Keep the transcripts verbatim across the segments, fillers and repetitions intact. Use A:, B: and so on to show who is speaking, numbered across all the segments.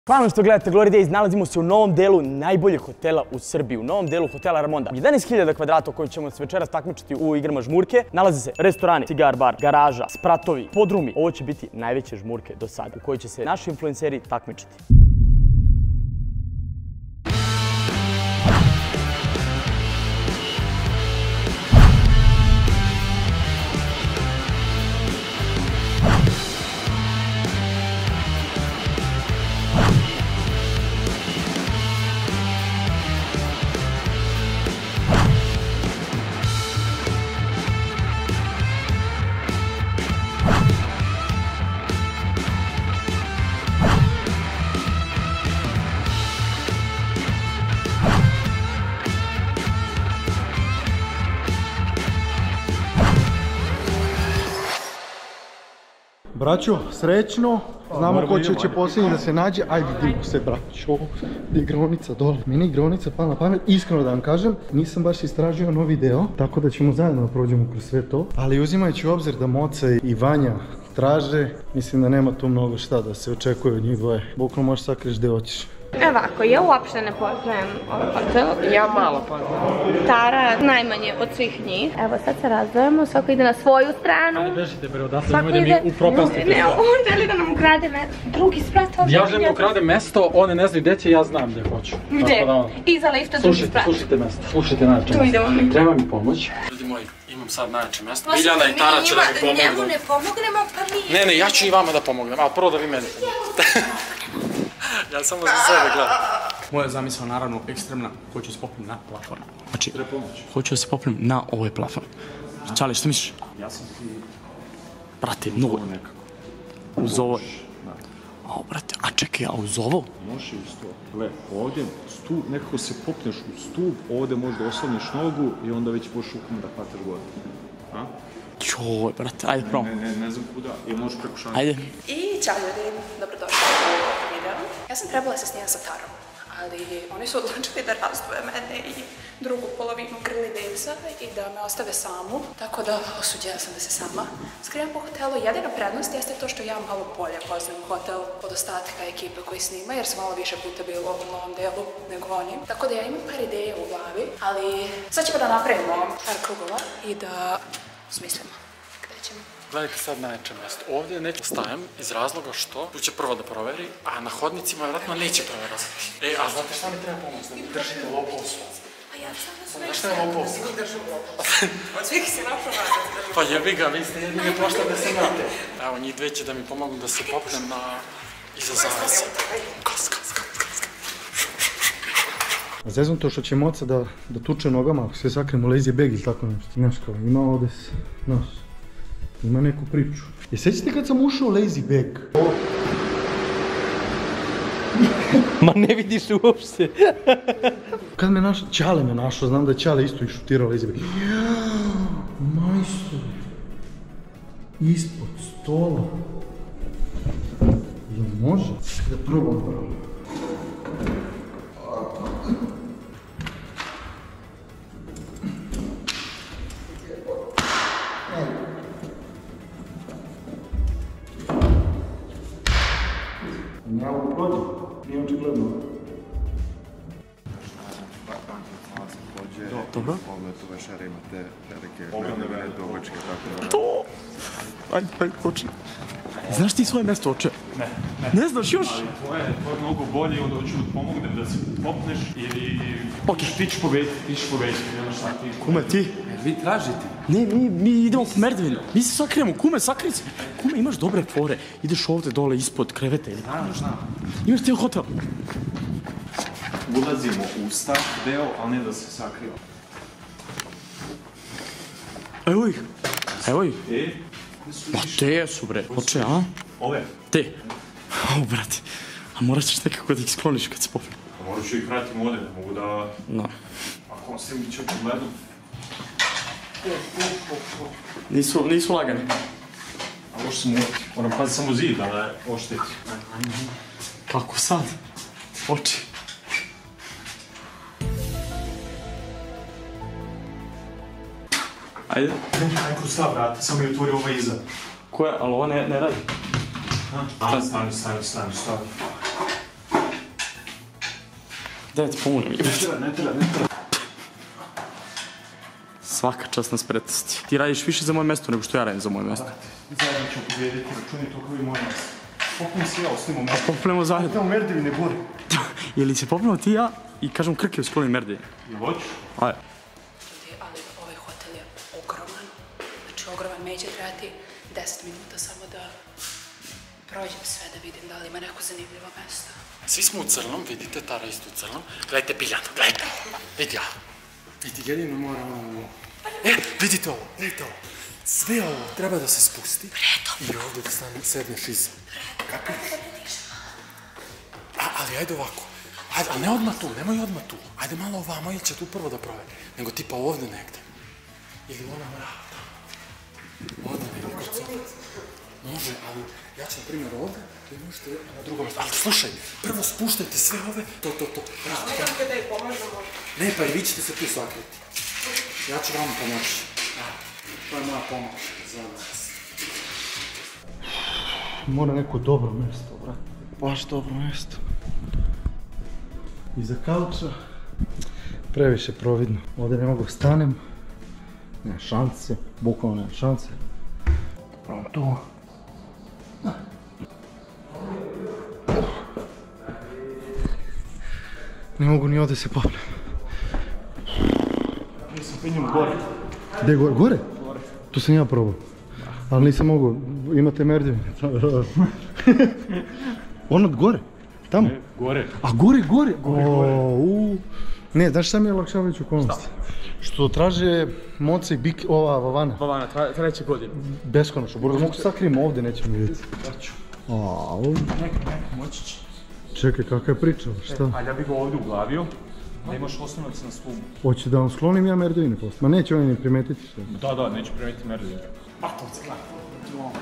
A: Hvala što gledate Glory Days, nalazimo se u novom delu najboljeg hotela u Srbiji, u novom delu hotela Ramonda. jedanaest hiljada kvadrata u kojem ćemo se večeras takmičiti u igrama žmurke. Nalaze se restorani, cigar bar, garaža, spratovi, podrumi. Ovo će biti najveće žmurke do sada u kojoj će se naši influenceri takmičiti.
B: Braćo, srećno, znamo ko će posljednji da se nađe, ajde digu se braćo, gdje je igraonica dole. Meni je igraonica pala na pamet, iskreno da vam kažem, nisam baš istražio novi deo, tako da ćemo zajedno da prođemo kroz sve to. Ali uzimajući u obzir da Moca i Vanja traže, mislim da nema tu mnogo šta da se očekuje od njih dvoje. Bukvalno možeš sakriješ gdje hoćeš.
C: Ovako, ja uopšte ne poznajem ovaj hotel.
D: Ja malo poznajem.
C: Tara najmanje od svih njih. Evo sad se razdvojamo, svako ide na svoju stranu.
D: Ali bežite bre, odatle nemoj da mi upropastite.
C: Ne, on želi da nam ukrade mesto. Drugi sprat ovdje.
D: Ja želim da ukrade mesto, one ne znaju gdje će, ja znam gdje hoću.
C: Gdje? Iza lifta drugi sprat.
D: Slušajte mesto, slušajte najjače mesto.
C: Tu idemo mi.
D: Treba mi pomoć. Ljudi moji, imam sad najjače mesto. Biljana i Tara će da mi pomognu.
C: Njemu ne pomognemo, pa mi...
D: Ne, ne, ja ću i vama da pomognem, ali prvo da vi meni pomognete. Ja samo za sebe gledam. Moja zamisla naravno ekstremna, hoću da se popnem na plafon. Znači, hoću da se popnem na ovaj plafon. Čali, što misliš? Ja sam ti... Brate, mnogo nekako. Uz ovo? A, brate, a čekaj, a uz ovo?
E: Može uz to. Gle, ovdje stup, nekako se popneš u stup, ovdje možda osloniš nogu i onda već možeš rukom da hvataš gore. A?
D: Joj, brate, ajde pravo.
E: Ne, ne, ne znam kuda, ili možeš preko šanka.
D: Ajde.
F: I čao ljudi, dobrodošli u ovaj video. Ja sam trebala se snijeti sa Tarom, ali oni su odlučili da razdvoje mene i drugu polovinu Girly Daysa i da me ostave samu, tako da osuđena sam da se sama skrijem po hotelu. Jedina prednost jeste to što ja malo bolje poznam hotel od ostatka ekipe koji snima, jer sam malo više puta bilo u novom delu nego oni. Tako da ja imam par ideje u glavi, ali sad ćemo da napravimo par krugova i da smislimo gde ćemo.
D: Gledajte sad najjače mjesto. Ovdje neću stajem iz razloga što tu će prvo da proveri, a na hodnicima vjerojatno neće proverati. E, a znate šta mi treba pomoći? Da mi držite lopovstvo.
F: Pa ja sam da
D: Znaš šta je lopovstvo?
F: svi držim lopovstvo. Od svih si našao vazati.
D: Pa jebi ga, vi ste jedini pošta da se znate. Evo, njih dve će da mi pomognu da se popnem na... iza zavese. Kas, kas, kas, kas.
B: Zezam to što će Moca da, da tuče nogama ako se sakrijemo lazy bag ili tako nešto. Znaš kao, ima ovdje se, znaš, ima neku priču. I sjećate kad sam ušao u lazy bag?
D: Ma ne vidiš uopšte.
B: Kad me našao, Ćale me našao, znam da je Ćale isto i šutirao lazy bag. Majstor, ispod stola. Jel može? Da probam prvo. Ja ovo prođem, nije očigledno.
D: Dobro.
E: Pogled ove šare ima te velike gledovine dugačke, tako da...
D: To! Ajde, ajde, počni. Znaš ti svoje mjesto, oče? Ne, ne. Ne znaš još?
E: Ali tvoje je mnogo bolje i onda hoću da pomognem da se popneš i...
D: Okej.
E: Ti ćeš pobediti, ti ćeš pobediti, ne šta ti...
D: Kume, ti?
G: Vi tražite?
D: Ne, mi, mi idemo po merdevinu. Mi se sakrijemo, kume, sakrij se. Kume, imaš dobre fore. Ideš ovdje dole ispod kreveta ili tako nešto. Imaš cijel hotel.
E: Ulazimo u stav deo, ali ne da se sakriva.
D: Evo ih. Evo ih.
E: E?
D: Ma te su bre. Oče, a?
E: Ove?
D: Te. O, brate. A morat ćeš nekako da ih skloniš kad se popne.
E: Morat ću ih vratim ovdje, mogu da...
D: No.
E: Ako on s tim će pogledam.
D: Nisu, nisu lagani.
E: A možda sam uvijek. Moram paziti samo zid, da ne ošteti.
D: Kako sad? Oči. Ajde.
E: Ajde kroz ta vrata, samo je otvorio ova iza.
D: Koja? Ali ovo ne, ne radi.
E: A, stani, stani, stani, stani.
D: Daj ti pomoći.
E: Ne treba, ne treba, ne treba.
D: Svaka čast na spretnosti. Ti radiš više za moje mjesto nego što ja radim za moje mjesto.
E: Zajedno ćemo pobjediti, računi to kao i moje mjesto. Popnemo se ja, osnimo mjesto.
D: Popnemo zajedno.
E: Tamo Merdevi ne gori.
D: Ili se popnemo ti i ja i kažem Krke u skloni Merdevi.
E: Jel hoćeš?
D: Ajde.
F: Ali ovaj hotel je ogroman. Znači ogroman, neće trebati deset minuta samo da prođem sve da vidim da li ima neko zanimljivo mjesto.
D: Svi smo u crnom, vidite Tara isto u crnom. Gledajte Biljana, gledajte ovo. Vidi ja. Vidi, jedino mora ovo. E, vidite ovo, vidite ovo. Sve ovo treba da se spusti. I ovdje da stane, sedneš iza. Kako? A, ali ajde ovako. Ajde, ali ne odmah tu, nemoj odmah tu. Ajde malo ovamo ili će tu prvo da prove. Nego tipa ovdje negde. Ili ona vrata. Ovdje negde kod sada. Može, ali ja ću na primjer ovdje, vi možete na drugom mjestu. Ali slušaj, prvo spuštajte sve ove, to, to, to. Ajde da je pomažemo. Ne, pa i vi ćete se tu sakriti. Ja ću vam pomoći. To je moja pomoć za vas.
B: Mora neko dobro mjesto, brate. Baš dobro mjesto. Iza kauča. Previše providno. Ovdje ne mogu stanem. Nema šanse. Bukvalno nema šanse. Pravo tu. Ne mogu ni ovdje se popnem.
E: Nisam penjem gore.
B: Gdje gore? Gore? Gore. Tu sam ja probao. Ali nisam mogu. Imate Merdevi. On od gore? Tamo?
E: Ne, gore.
B: A gore, gore?
E: Gore, gore.
B: U. Ne, znaš šta mi je olakšavajuća okolnost? Što traže Moca i Bik, ova Vavana.
D: Vavana, treće godine.
B: Beskonačno. Bro, mogu sakrijem ovdje, nećemo vidjeti.
E: Daću.
B: Au.
E: Neka, neka, moći će.
B: Čekaj, kakva je priča, šta?
E: Ali ja bih ga ovdje uglavio, da imaš osnovac na slumu.
B: Hoće da vam sklonim ja Merdevine posle? Ma neće oni ni primetiti što.
E: Da, da, neće primetiti Merdevine. Batovce, gledaj.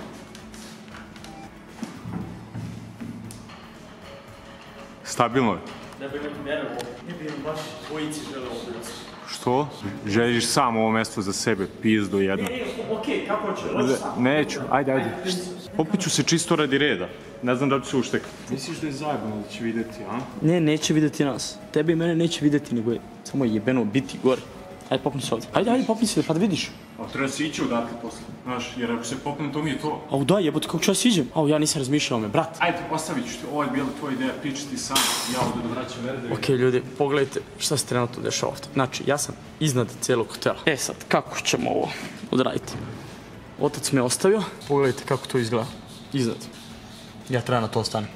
E: Stabilno je.
D: Ne bi nekom vjerovao, ne bi im baš dvojici želeo ovdje da su.
E: Što? Želiš sam ovo mjesto za sebe, pizdu jedna.
D: Ne, okej, kako hoće,
E: Neću, ajde, ajde. Opet ću se čisto radi reda. Ne znam da ću se uštekati. Misliš da je zajebano da će vidjeti, a?
D: Ne, neće vidjeti nas. Tebe i mene neće vidjeti, nego je samo jebeno biti gore. Ajde, popni se ovdje. Ajde, ajde, popni se, pa da vidiš.
E: A treba se ići odatle posle, znaš, jer ako se popnem, to mi je to.
D: Au da, jebote, kako ću ja siđem? Au, ja nisam razmišljao me, brat.
E: Ajde, ostavit ću ti, ovo je bila tvoja ideja, piči ti sam, ja ovdje da vraćam Merdevi.
D: Okej, ljudi, pogledajte šta se trenutno dešava ovdje. Znači, ja sam iznad cijelog hotela. E sad, kako ćemo ovo odraditi? Otac me ostavio, pogledajte kako to izgleda. Iznad. Ja treba na to ostanem.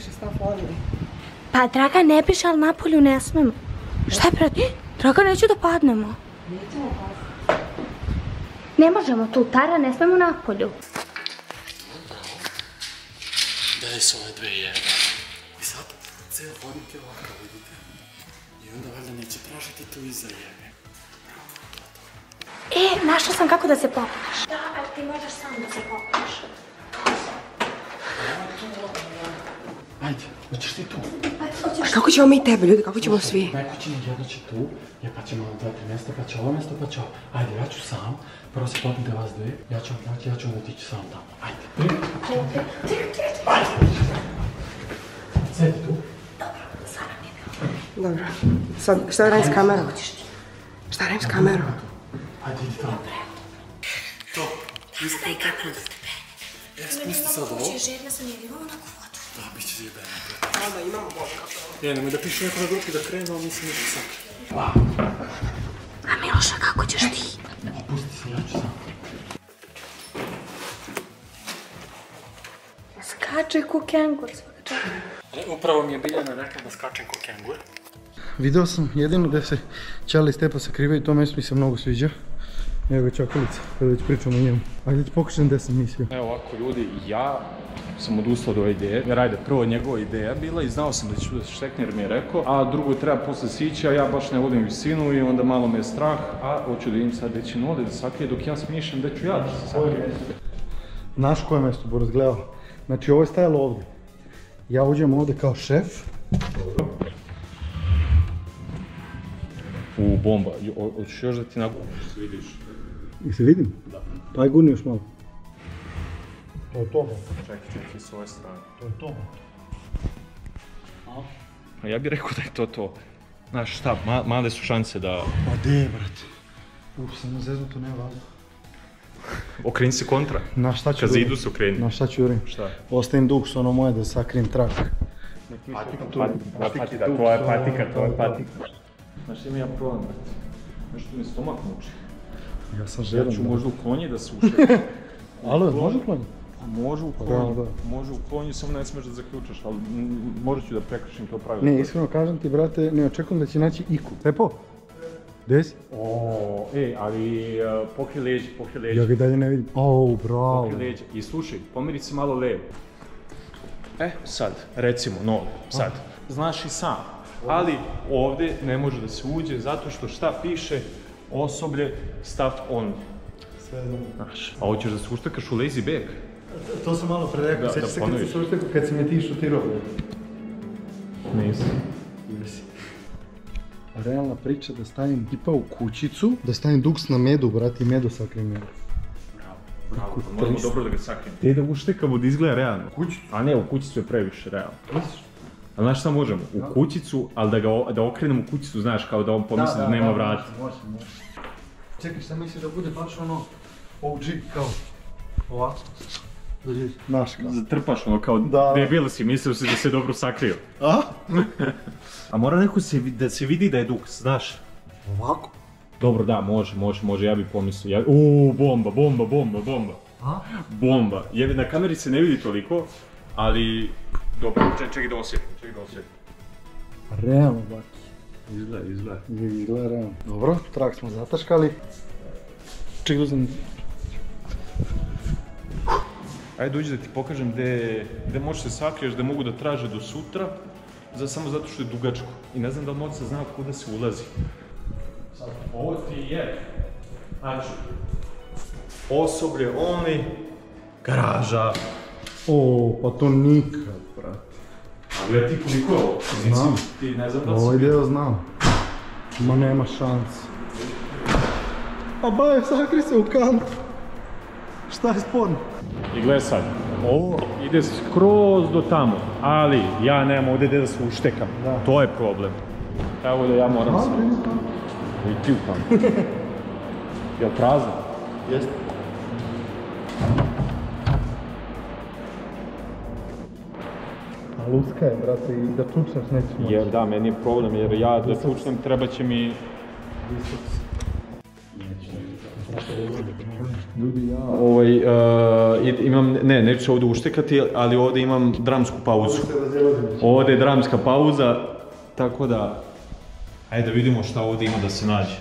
C: Pa Draga ne piše, ali napolju ne smemo. Šta je pred... Draga, neću da padnemo. Ne možemo tu, Tara, ne smemo napolju.
D: Gledaj se ove dve jebe. I sad, cijel hodnik je ovakav, vidite. I onda valjda neće tražiti tu iza jebe.
C: E, našla sam kako da se popneš. Da, ali ti možeš sam da se popneš.
D: Ajde, hoćeš ti tu?
G: A kako ćemo mi tebe, ljudi, kako ćemo svi?
D: Neko će jedna će tu, ja pa ćemo dva, tri mjesta, pa će ovo mjesto, pa će ovo. Ajde, ja ću sam, prvo se popnite vas dve, ja ću vam naći, ja ću onda otići sam tamo. Ajde. Ajde. Sjedi tu.
G: Dobro. Sad, šta da radim s kamerom? Šta radim s kamerom?
D: Ajde, idi tamo. To, ispred kako da tebe. E, spusti sad ovo.
C: Željna sam jer imamo na kvotu.
D: Da, bit će zjebeno.
G: Da, imamo bolje.
D: E, nemoj da piše neko na grupi da krenu, ali mislim ništa sad.
C: A Miloša, kako ćeš ti?
D: Pusti se, ja ću sam.
C: Skače ko kengur svaka čaka.
D: Upravo mi je Biljana rekla da skačem ko kengur.
B: Video sam jedino da se Ćale i Stepa sakrivaju, to mjesto mi se mnogo sviđa. Evo ga Čakalica, kada već pričamo o njemu. Ajde ti pokušam gdje sam mislio.
E: Evo ovako ljudi, ja sam odustao od ove ideje, jer ajde, prvo njegova ideja bila i znao sam da ću da se štekne jer mi je rekao, a drugo treba posle sići, a ja baš ne volim visinu i onda malo me je strah, a hoću da idem sad gdje će ovdje da sakrije, dok ja smišljam gdje ću ja da se sakrije.
B: Znaš koje mjesto, Boris, gledao? Znači ovo je stajalo ovdje. Ja uđem ovdje kao šef.
E: U, bomba, hoćeš još da ti nagubim, što se vidiš?
B: I se vidim? Da. Pa aj gurni još malo. To je to, bo.
E: Čekaj, čekaj, s ove strane.
B: To je to, bo.
E: A ja bih rekao da je to to. Znaš šta, ma, male su šanse da...
B: Pa de, brate. Uf, samo zeznuto nema vazda.
E: Okreni se kontra.
B: Na šta ću
E: Kad
B: urim?
E: zidu se okreni.
B: Na šta ću urim?
E: Šta?
B: Ostavim duks ono moje da sakrijem trak.
E: Patika, patika, to je patika, to je patika. Znaš, ima ja problem, brate. Znaš, tu mi stomak muči.
B: Ja sam
E: Ja
B: želim.
E: ću možda u klonji da se ušao.
B: Alo, može klonji?
E: Može u
B: Da,
E: klonji,
B: da.
E: može u klonji, samo ne smiješ da zaključaš, ali m, možda ću da prekršim to pravilo.
B: Ne, iskreno kažem ti, brate, ne očekujem da će naći iku. Pepo? Gdje si?
E: O, ej, ali uh, pokri leđe, pokri leđe.
B: Ja ga dalje ne vidim. O, bravo.
E: Pokri leđe. I slušaj, pomiri se malo levo. E, sad, recimo, no, sad. Znaš i sam, ali ovdje ne može da se uđe zato što šta piše osoblje staff on.
B: Sve znam.
E: Znaš, a hoćeš da se uštakaš u lazy back?
B: To sam malo pre rekao,
E: Da,
B: sjećaš
E: da
B: se kad
E: ponoviš.
B: si se uštekao, kad si me ti šutirao.
E: Nisam.
B: Jesi. Realna priča da stavim tipa u kućicu, da stavim duks na medu, brati, i medu sakrijem medu.
E: Bravo, moramo dobro da ga sakrijemo. Te da uštekamo da izgleda realno. Kućicu? A ne, u kućicu je previše realno. A znaš šta možemo? U kućicu, ali da ga da okrenemo u kućicu, znaš, kao da on pomisli da, nema vrata.
B: Može, može. Čekaj, šta misliš da bude baš ono O G, kao ovako? Znaš kao.
E: Zatrpaš ono kao
B: Da.
E: debil si, mislio si da se dobro sakrio.
B: A?
E: A mora neko se, da se vidi da je duks, znaš?
B: Ovako?
E: Dobro, da, može, može, može, ja bih pomislio. Ja... Uuu, bomba, bomba, bomba, bomba.
B: A?
E: Bomba. Jer na kameri se ne vidi toliko, ali... Dobro, čekaj, čekaj da osjetim, čekaj da osjetim.
B: Realno, baki.
E: Izgleda, izgleda.
B: Izgleda realno. Dobro, trak smo zataškali. Čekaj, uzem.
E: Ajde dođi da ti pokažem gdje, gdje možeš se sakriješ, da mogu da traže do sutra, za, samo zato što je dugačko. I ne znam da li moć se zna kuda se ulazi. Sad, ovo ti je, znači, osoblje, oni, garaža.
B: O, pa to nikad, brate.
E: A gledaj ti koliko je ovo?
B: Znam.
E: Ti ne znam da li si
B: Ovaj
E: vidio.
B: deo znam. Ma nema šanse. A baje, sakri se u kantu. Šta je sporno?
E: I gledaj sad, ovo ide skroz do tamo, ali ja nemam ovdje gdje da se uštekam.
B: Da.
E: To je problem. Evo da ja moram
B: A,
E: se...
B: primi kantu.
E: I ti u kantu. Jel prazno?
B: Jeste. A luska je, brate, i da čučnaš nećeš moći.
E: Jer da, meni je problem, jer ja da čučnem treba će mi... Ljudi, ja... Ovaj, uh, imam, ne, neću ovdje uštekati, ali ovdje imam dramsku pauzu. Ovdje je dramska pauza, tako da... Ajde da vidimo šta ovdje ima da se nađe.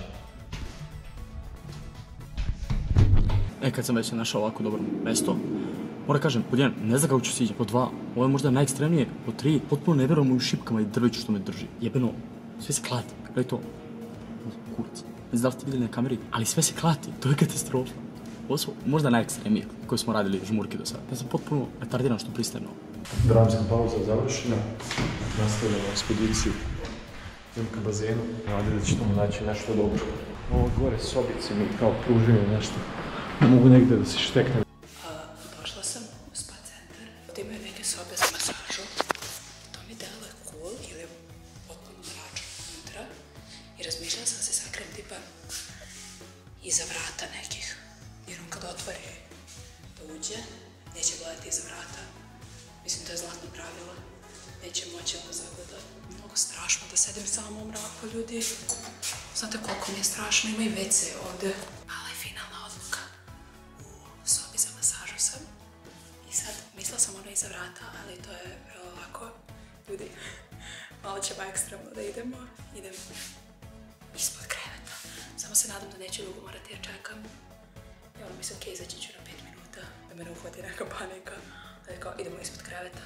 A: E, kad sam već našao ovako dobro mjesto, moram kažem, pod jedan, ne znam kako ću siđe, pod dva, ovo je možda najekstremnije, pod tri, potpuno ne vjerujem u šipkama i drveću što me drži. Jebeno, sve se klati, gledaj to. Kurac. Ne znam da li ste vidjeli na kameri, ali sve se klati, to je katastrofa. Ovo su možda najekstremnije koje smo radili žmurke do sada. Ja sam potpuno retardiran što pristajem na ovo.
E: Dramska pauza završena, nastavljamo ekspediciju. Idem ka bazenu, nadam da ćemo naći nešto dobro. Ovo gore sobice mi kao pružaju nešto. Ne mogu negdje da se šteknem.
F: Došla sam u spa centar, ovdje imaju neke sobe za masažu. To mi deluje cool ili potpuno mračno unutra. I razmišljala sam se sakrijem tipa iza vrata nekih. Jer on kad otvori da uđe, neće gledati iza vrata. Mislim, to je zlatno pravilo. Neće moći ono zagleda. Mnogo strašno da sedim samo u mraku, ljudi. Znate koliko mi je strašno, ima i ve ce ovdje. Ali finalna odluka. U sobi za masažu sam. I sad, mislila sam ono iza vrata, ali to je vrlo lako. Ljudi, malo ćemo ekstremno da idemo. Idem ispod kreveta. Samo se nadam da neću dugo morati jer čekam. I ono mislim, okej, izaći ću na pet minuta, da me ne uhvati neka panika. Ali kao, idemo ispod kreveta.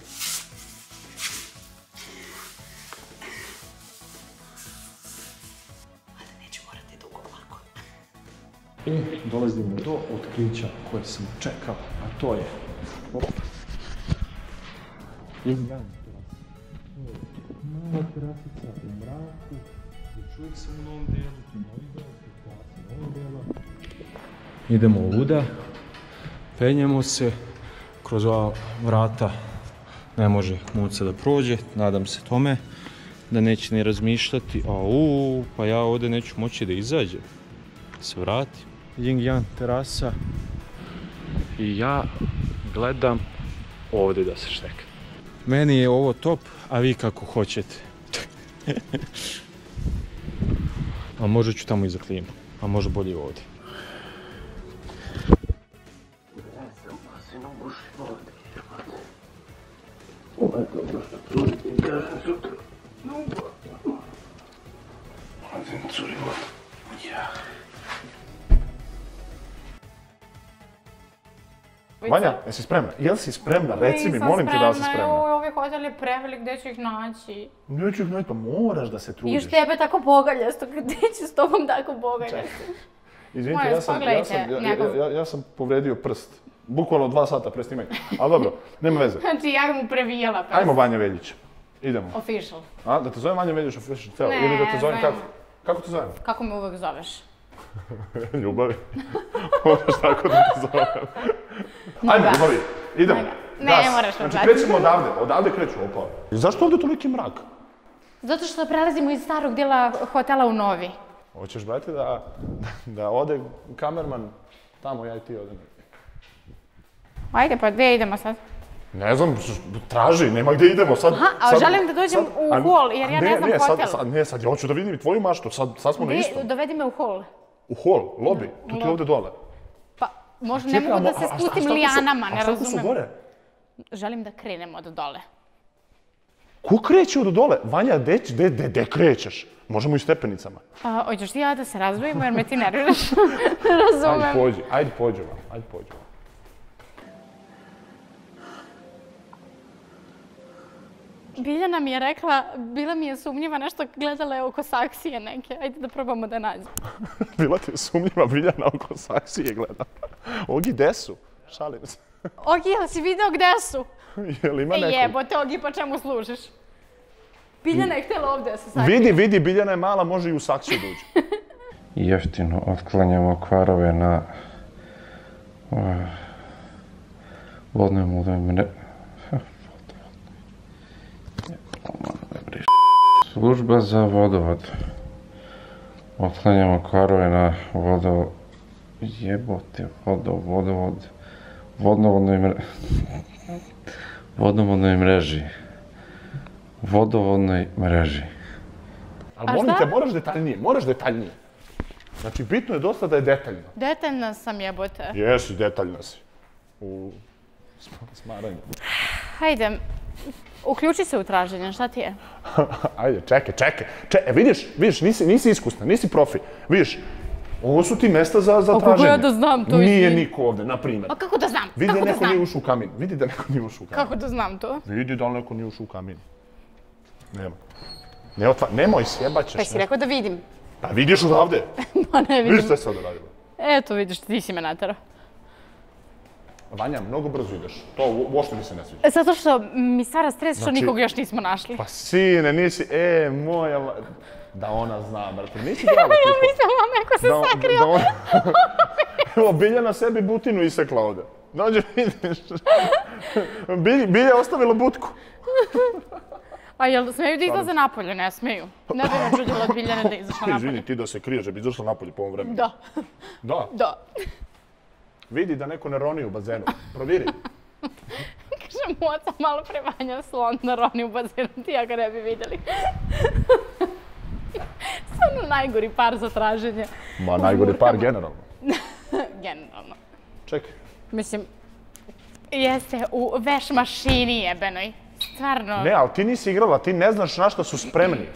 E: I dolazimo do otkrića koje sam čekao, a to je... Opa. Mala terasica u mraku, još uvijek sam u novom dijelu, tu novi deo, tu klasa novog dijela. Idemo ovuda, penjemo se kroz ova vrata, ne može muca da prođe, nadam se tome. da neće ni razmišljati, a uuu, pa ja ovdje neću moći da izađem, da se vratim. Yin Yang terasa i ja gledam ovdje da se štekam. Meni je ovo top, a vi kako hoćete. A možda ću tamo iza klima, a možda bolje ovdje.
H: Vanja, jesi spremna? Jel si spremna? Reci mi, molim te da si spremna.
I: Ovi hotel je prevelik, gdje ću ih naći?
H: Neću ih naći, pa moraš da se trudiš.
I: Još tebe tako pogaljasto, gdje ću s tobom tako pogaljasto?
H: Izvinite, ja sam, ja, sam, ja, ja, ja, ja sam povredio prst. Bukvalno dva sata pre snimanja. Ali dobro, nema veze.
I: Znači ja mu previjela prst.
H: Ajmo Vanja Veljić. Idemo.
I: Official.
H: A, da te zovem Vanja Veljić official celo? Ili da te zovem kako? Kako te zovem?
I: Kako me uvek zoveš?
H: Ljubavi. Možeš tako da te zovem. Ajmo, Ljubavi, idemo.
I: Ne, ne moraš me
H: Znači, krećemo odavde, odavde kreću, opa. I zašto ovdje toliki mrak?
I: Zato što prelazimo iz starog dijela hotela u novi.
H: Hoćeš, brate, da, da ode kamerman tamo, ja i ti odem.
I: Ajde, pa gdje idemo sad?
H: Ne znam, traži, nema gdje idemo sad.
I: Aha, a želim da dođem u hol, jer ja ne znam hotel.
H: Ne, sad ja hoću da vidim i tvoju maštu, sad smo na istom.
I: Dovedi me u hol.
H: U hol, lobi, tu ti ovdje dole.
I: Pa, možda ne mogu da se spustim lijanama, ne razumem.
H: A šta su gore?
I: Želim da krenemo od dole.
H: Ko kreće od dole? Vanja, gde krećeš? Možemo i stepenicama.
I: Hoćeš ti ja da se razdvojimo jer me ti nerviraš? Razumem.
H: Ajde pođi, ajde pođi vam, ajde pođi vam.
I: Biljana mi je rekla, bila mi je sumnjiva, nešto gledala je oko saksije neke. Ajde da probamo da nađemo.
H: Bila ti je sumnjiva Biljana oko saksije gleda. Ogi, gde su? Šalim se.
I: Ogi, jel si video gde su?
H: Jel ima neko?
I: Jebote, Ogi, pa čemu služiš? Biljana je htjela ovdje da se sakrije.
H: Vidi, vidi, Biljana je mala, može i u saksiju da uđe.
J: Jeftino otklanjamo kvarove na vodnoj mudoj mre... Služba za vodovod. Otklanjamo kvarove na vodovod... Jebote, vodovod, vodovod... Vodnovodnoj mreži... Vodnovodnoj mreži. Vodovodnoj mreži.
H: Ali molim te, moraš detaljnije, moraš detaljnije. Znači, bitno je dosta da je detaljno.
I: Detaljna sam, jebote.
H: Jesi, detaljna si. U smaranju.
I: Hajde, uključi se u traženje, šta ti je?
H: Ajde, čekaj, čekaj. Čekaj, vidiš, vidiš, nisi iskusna, nisi profi. Vidiš, ovo su ti mesta za traženje.
I: A kako ja da znam to?
H: Nije niko ovdje, na primjer.
I: A kako da znam?
H: Vidi da neko nije ušao u kamin. Vidi da neko nije ušao u kamin.
I: Kako da znam to?
H: Vidi da li neko nije ušao u kamin. Nema. Ne otvar, nemoj, sjebaćeš.
I: Pa si rekao da vidim.
H: Pa vidiš odavde.
I: Pa ne vidim.
H: Vidiš šta se ovdje radilo.
I: Eto, vidiš, ti si me naterao.
H: Vanja, mnogo brzo ideš. To uopšte mi se ne sviđa.
I: Zato što mi stvara stres što nikog još nismo našli.
H: Pa sine, nisi, e, moja... Da ona zna, brate, nisi gledala
I: klipo. Ja mislila neko se sakrio.
H: Evo, Bilja na sebi butinu isekla ovdje. Dođe, vidiš. Bilja je ostavila butku.
I: A jel smeju da izlaze napolje? Ne smeju. Ne bi me čudila od Biljane da izašla napolje.
H: Izvini, ti da se kriješ, da bi izašla napolje po ovom vremenu.
I: Da.
H: Da?
I: Da.
H: Vidi da neko ne roni u bazenu. Proviri.
I: Kažem, moca malo pre Vanja slon da roni u bazenu, ti ja ga ne bi vidjeli. Stvarno najgori par za traženje.
H: Ma, najgori par generalno.
I: Generalno.
H: Čekaj.
I: Mislim, jeste u veš mašini jebenoj. Stvarno.
H: Ne, ali ti nisi igrala, ti ne znaš na što su spremni.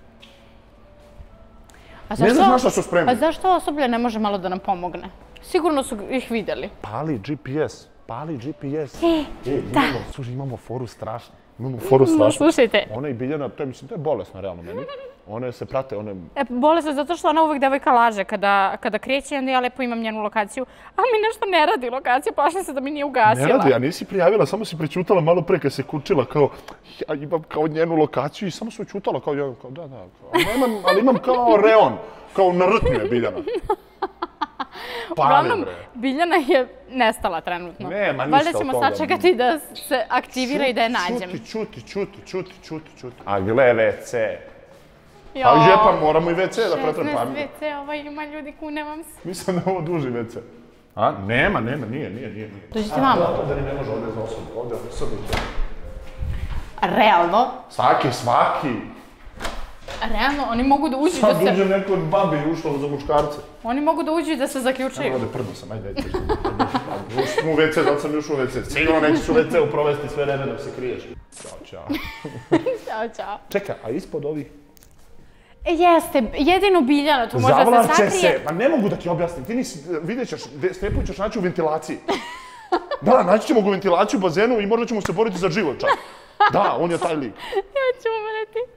H: Ne znaš na što su spremni.
I: A zašto osoblje ne može malo da nam pomogne? Sigurno su ih vidjeli.
H: Pali G P S, pali G P S.
I: E, da.
H: Slušaj, imamo foru strašno. Imamo foru strašno.
I: Slušajte.
H: Ona i Biljana, to je, mislim, to je bolesna realno meni. One se prate, one...
I: E, bolesna zato što ona uvek devojka laže kada, kada kreće, onda ja lepo imam njenu lokaciju. A mi nešto ne radi lokacija, plašim se da mi nije ugasila.
H: Ne radi, a nisi prijavila, samo si pričutala malo pre kad se kučila kao ja imam kao njenu lokaciju i samo su čutala kao ja, kao da, da, kao, ali, imam, ali imam kao reon, kao na rtnju je Biljana.
I: Uglavnom, Biljana je nestala trenutno.
H: Nema ništa od toga.
I: Valjda ćemo sačekati da se aktivira i da je nađem.
H: Čuti, čuti, čuti, čuti, čuti, čuti. A gle, ve ce. A jepa, moramo i ve ce da pretrpamo.
I: šesnaest ve ce, ovaj ima ljudi, kunevam se.
H: Mislim da je ovo duži ve ce. A? Nema, nema, nije, nije, nije.
I: Dođite vamo.
H: Zato da ni ne može ovdje za osobu, ovdje osobu.
I: Realno?
H: Svaki, svaki.
I: Realno, oni mogu da uđu da se...
H: Sad uđe neko od babi i ušlo za muškarce.
I: Oni mogu da uđu i da se zaključaju.
H: Evo ovdje prdo sam, ajde, ajde. Ušli smo u ve ce, zato sam ušao u ve ce. Sigurno nećeš u ve ce-u provesti sve vreme dok se kriješ. Ćao, čao.
I: Ćao, čao.
H: Čekaj, a ispod ovih?
I: E, jeste, jedino Biljana tu može da se
H: Zavlače
I: sakrije.
H: se, ma ne mogu da ti objasnim, ti nisi, vidjet ćeš, Stepu ćeš naći u ventilaciji. Da, naći ćemo ga u ventilaciji u bazenu i možda ćemo se boriti za život čak. Da, on je taj lik.
I: Ja ću umreti.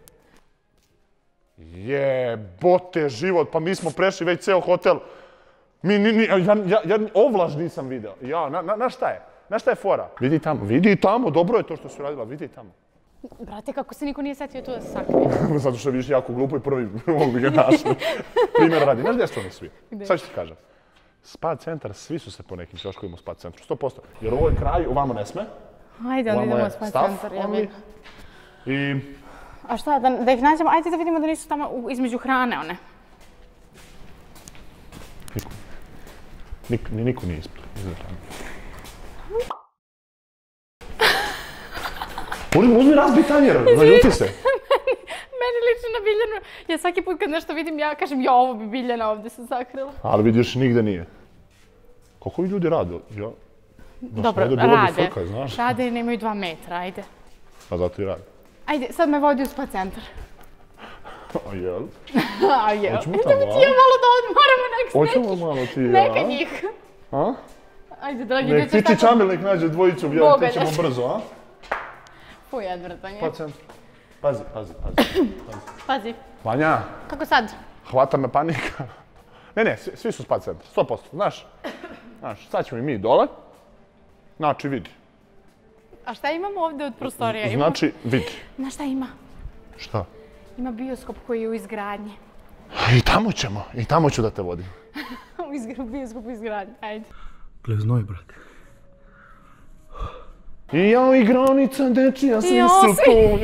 H: Jebote život, pa mi smo prešli već ceo hotel. Mi, ni, ni, ja, ja, ja ovlaž nisam video. Ja, na, na, na šta je? Na šta je fora? Vidi tamo, vidi tamo, dobro je to što si radila, vidi tamo.
I: Brate, kako se niko nije setio tu da se sakrije?
H: Zato što vidiš jako glupo i prvi mogu bi ga našli. Primjer radi, znaš gdje su oni svi? Sad ću ti kažem. Spa centar, svi su se po nekim ćoškovima u spa centru, sto posto. Jer ovo je kraj, ovamo ne sme.
I: Ajde, onda idemo u spa centar, ja vidim.
H: I...
I: A šta, da, da ih nađemo? Ajde da vidimo da nisu tamo u, između hrane, one.
H: Niko. Nik, ni niko nije ispred, između hrane. Uzmi razbij tanjer, naljuti se.
I: Meni liči na Biljanu. Ja svaki put kad nešto vidim, ja kažem, ja, ovo bi Biljana ovdje se sakrila.
H: Ali vidiš, nigde nije. Koliko vi ljudi rade? Ja...
I: Dobro, rade. Rade i nemaju dva metra, ajde.
H: A zato i rade.
I: Ajde, sad me vodi u spa centar.
H: A jel?
I: A jel?
H: Hoćemo
I: Idemo
H: tamo,
I: ti ja malo da odmoramo nek s
H: Hoćemo malo ti ja.
I: Neka njih.
H: A?
I: Ajde, dragi,
H: nek
I: nećeš tako...
H: Nek ti Čamilnik nađe dvojicu, ja ti ćemo brzo, a?
I: Fuj, odvrtanje.
H: Spa centar. Pazi, pazi, pazi.
I: Pazi.
H: Vanja.
I: Kako sad?
H: Hvata me panika. Ne, ne, svi, svi su spa centar, sto posto, znaš. Znaš, sad ćemo i mi dole. Znači, vidi.
I: A šta imamo ovdje od prostorija?
H: Znači, vidi.
I: Znaš šta ima?
H: Šta?
I: Ima bioskop koji je u izgradnji.
H: I tamo ćemo, i tamo ću da te vodim.
I: U bioskop u izgradnji, ajde.
B: Gle, znoj, brate.
H: I jao, igranica dečija, svi su tu.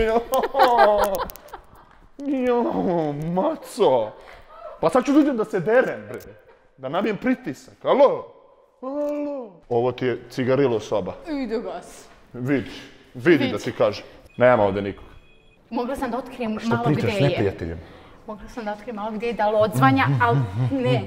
H: Jao, maco. Pa sad ću vidim da se derem, bre. Da nabijem pritisak. Alo? Alo? Ovo ti je cigarilo soba.
I: Ide gas.
H: Vidi, vidi da ti kažem. Nema ovdje nikog.
I: Mogla sam da otkrijem malo gdje je.
H: Što pričaš s neprijateljem?
I: Mogla sam da otkrijem malo gdje je, da li odzvanja, ali ne.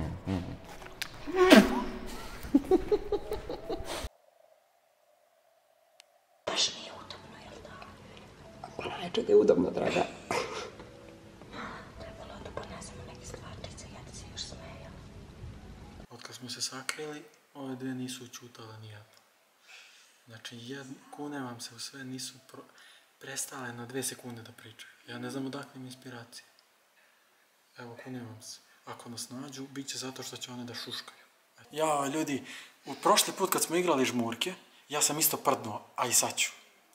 G: Baš nije udobno, jel da? Pa reče da je udobno, draga. Trebalo da ponesemo neke stvarčice, ja ti se još smejala.
D: Otkad smo se sakrili, ove dve nisu učutale nijedno. Znači, jedno, kunem vam se u sve, nisu pro... prestale na dve sekunde da pričaju. Ja ne znam odakle im inspiracije. Evo, kunem vam se. Ako nas nađu, bit će zato što će one da šuškaju. Ja, ljudi, u prošli put kad smo igrali žmurke, ja sam isto prdnuo, a i sad ću.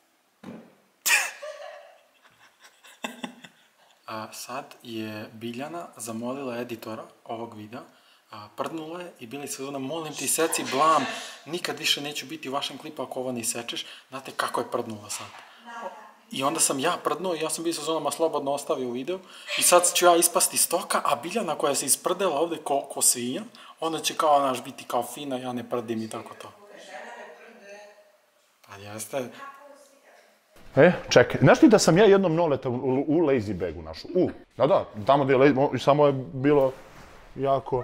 D: A sad je Biljana zamolila editora ovog videa, a, prdnula je i bili se zona, molim ti seci blam, nikad više neću biti u vašem klipu ako ovo ne isečeš. Znate kako je prdnula sad? I onda sam ja prdnuo i ja sam bio sa zonama slobodno ostavio u videu i sad ću ja ispasti stoka, a Biljana koja se isprdela ovdje ko, ko svinja, onda će kao naš biti kao fina, ja ne prdim i tako to. Pa jeste.
H: E, čekaj, znaš ti da sam ja jednom noletao u, u lazy bagu našu? U, da, da, tamo gdje je lazy, samo je bilo jako...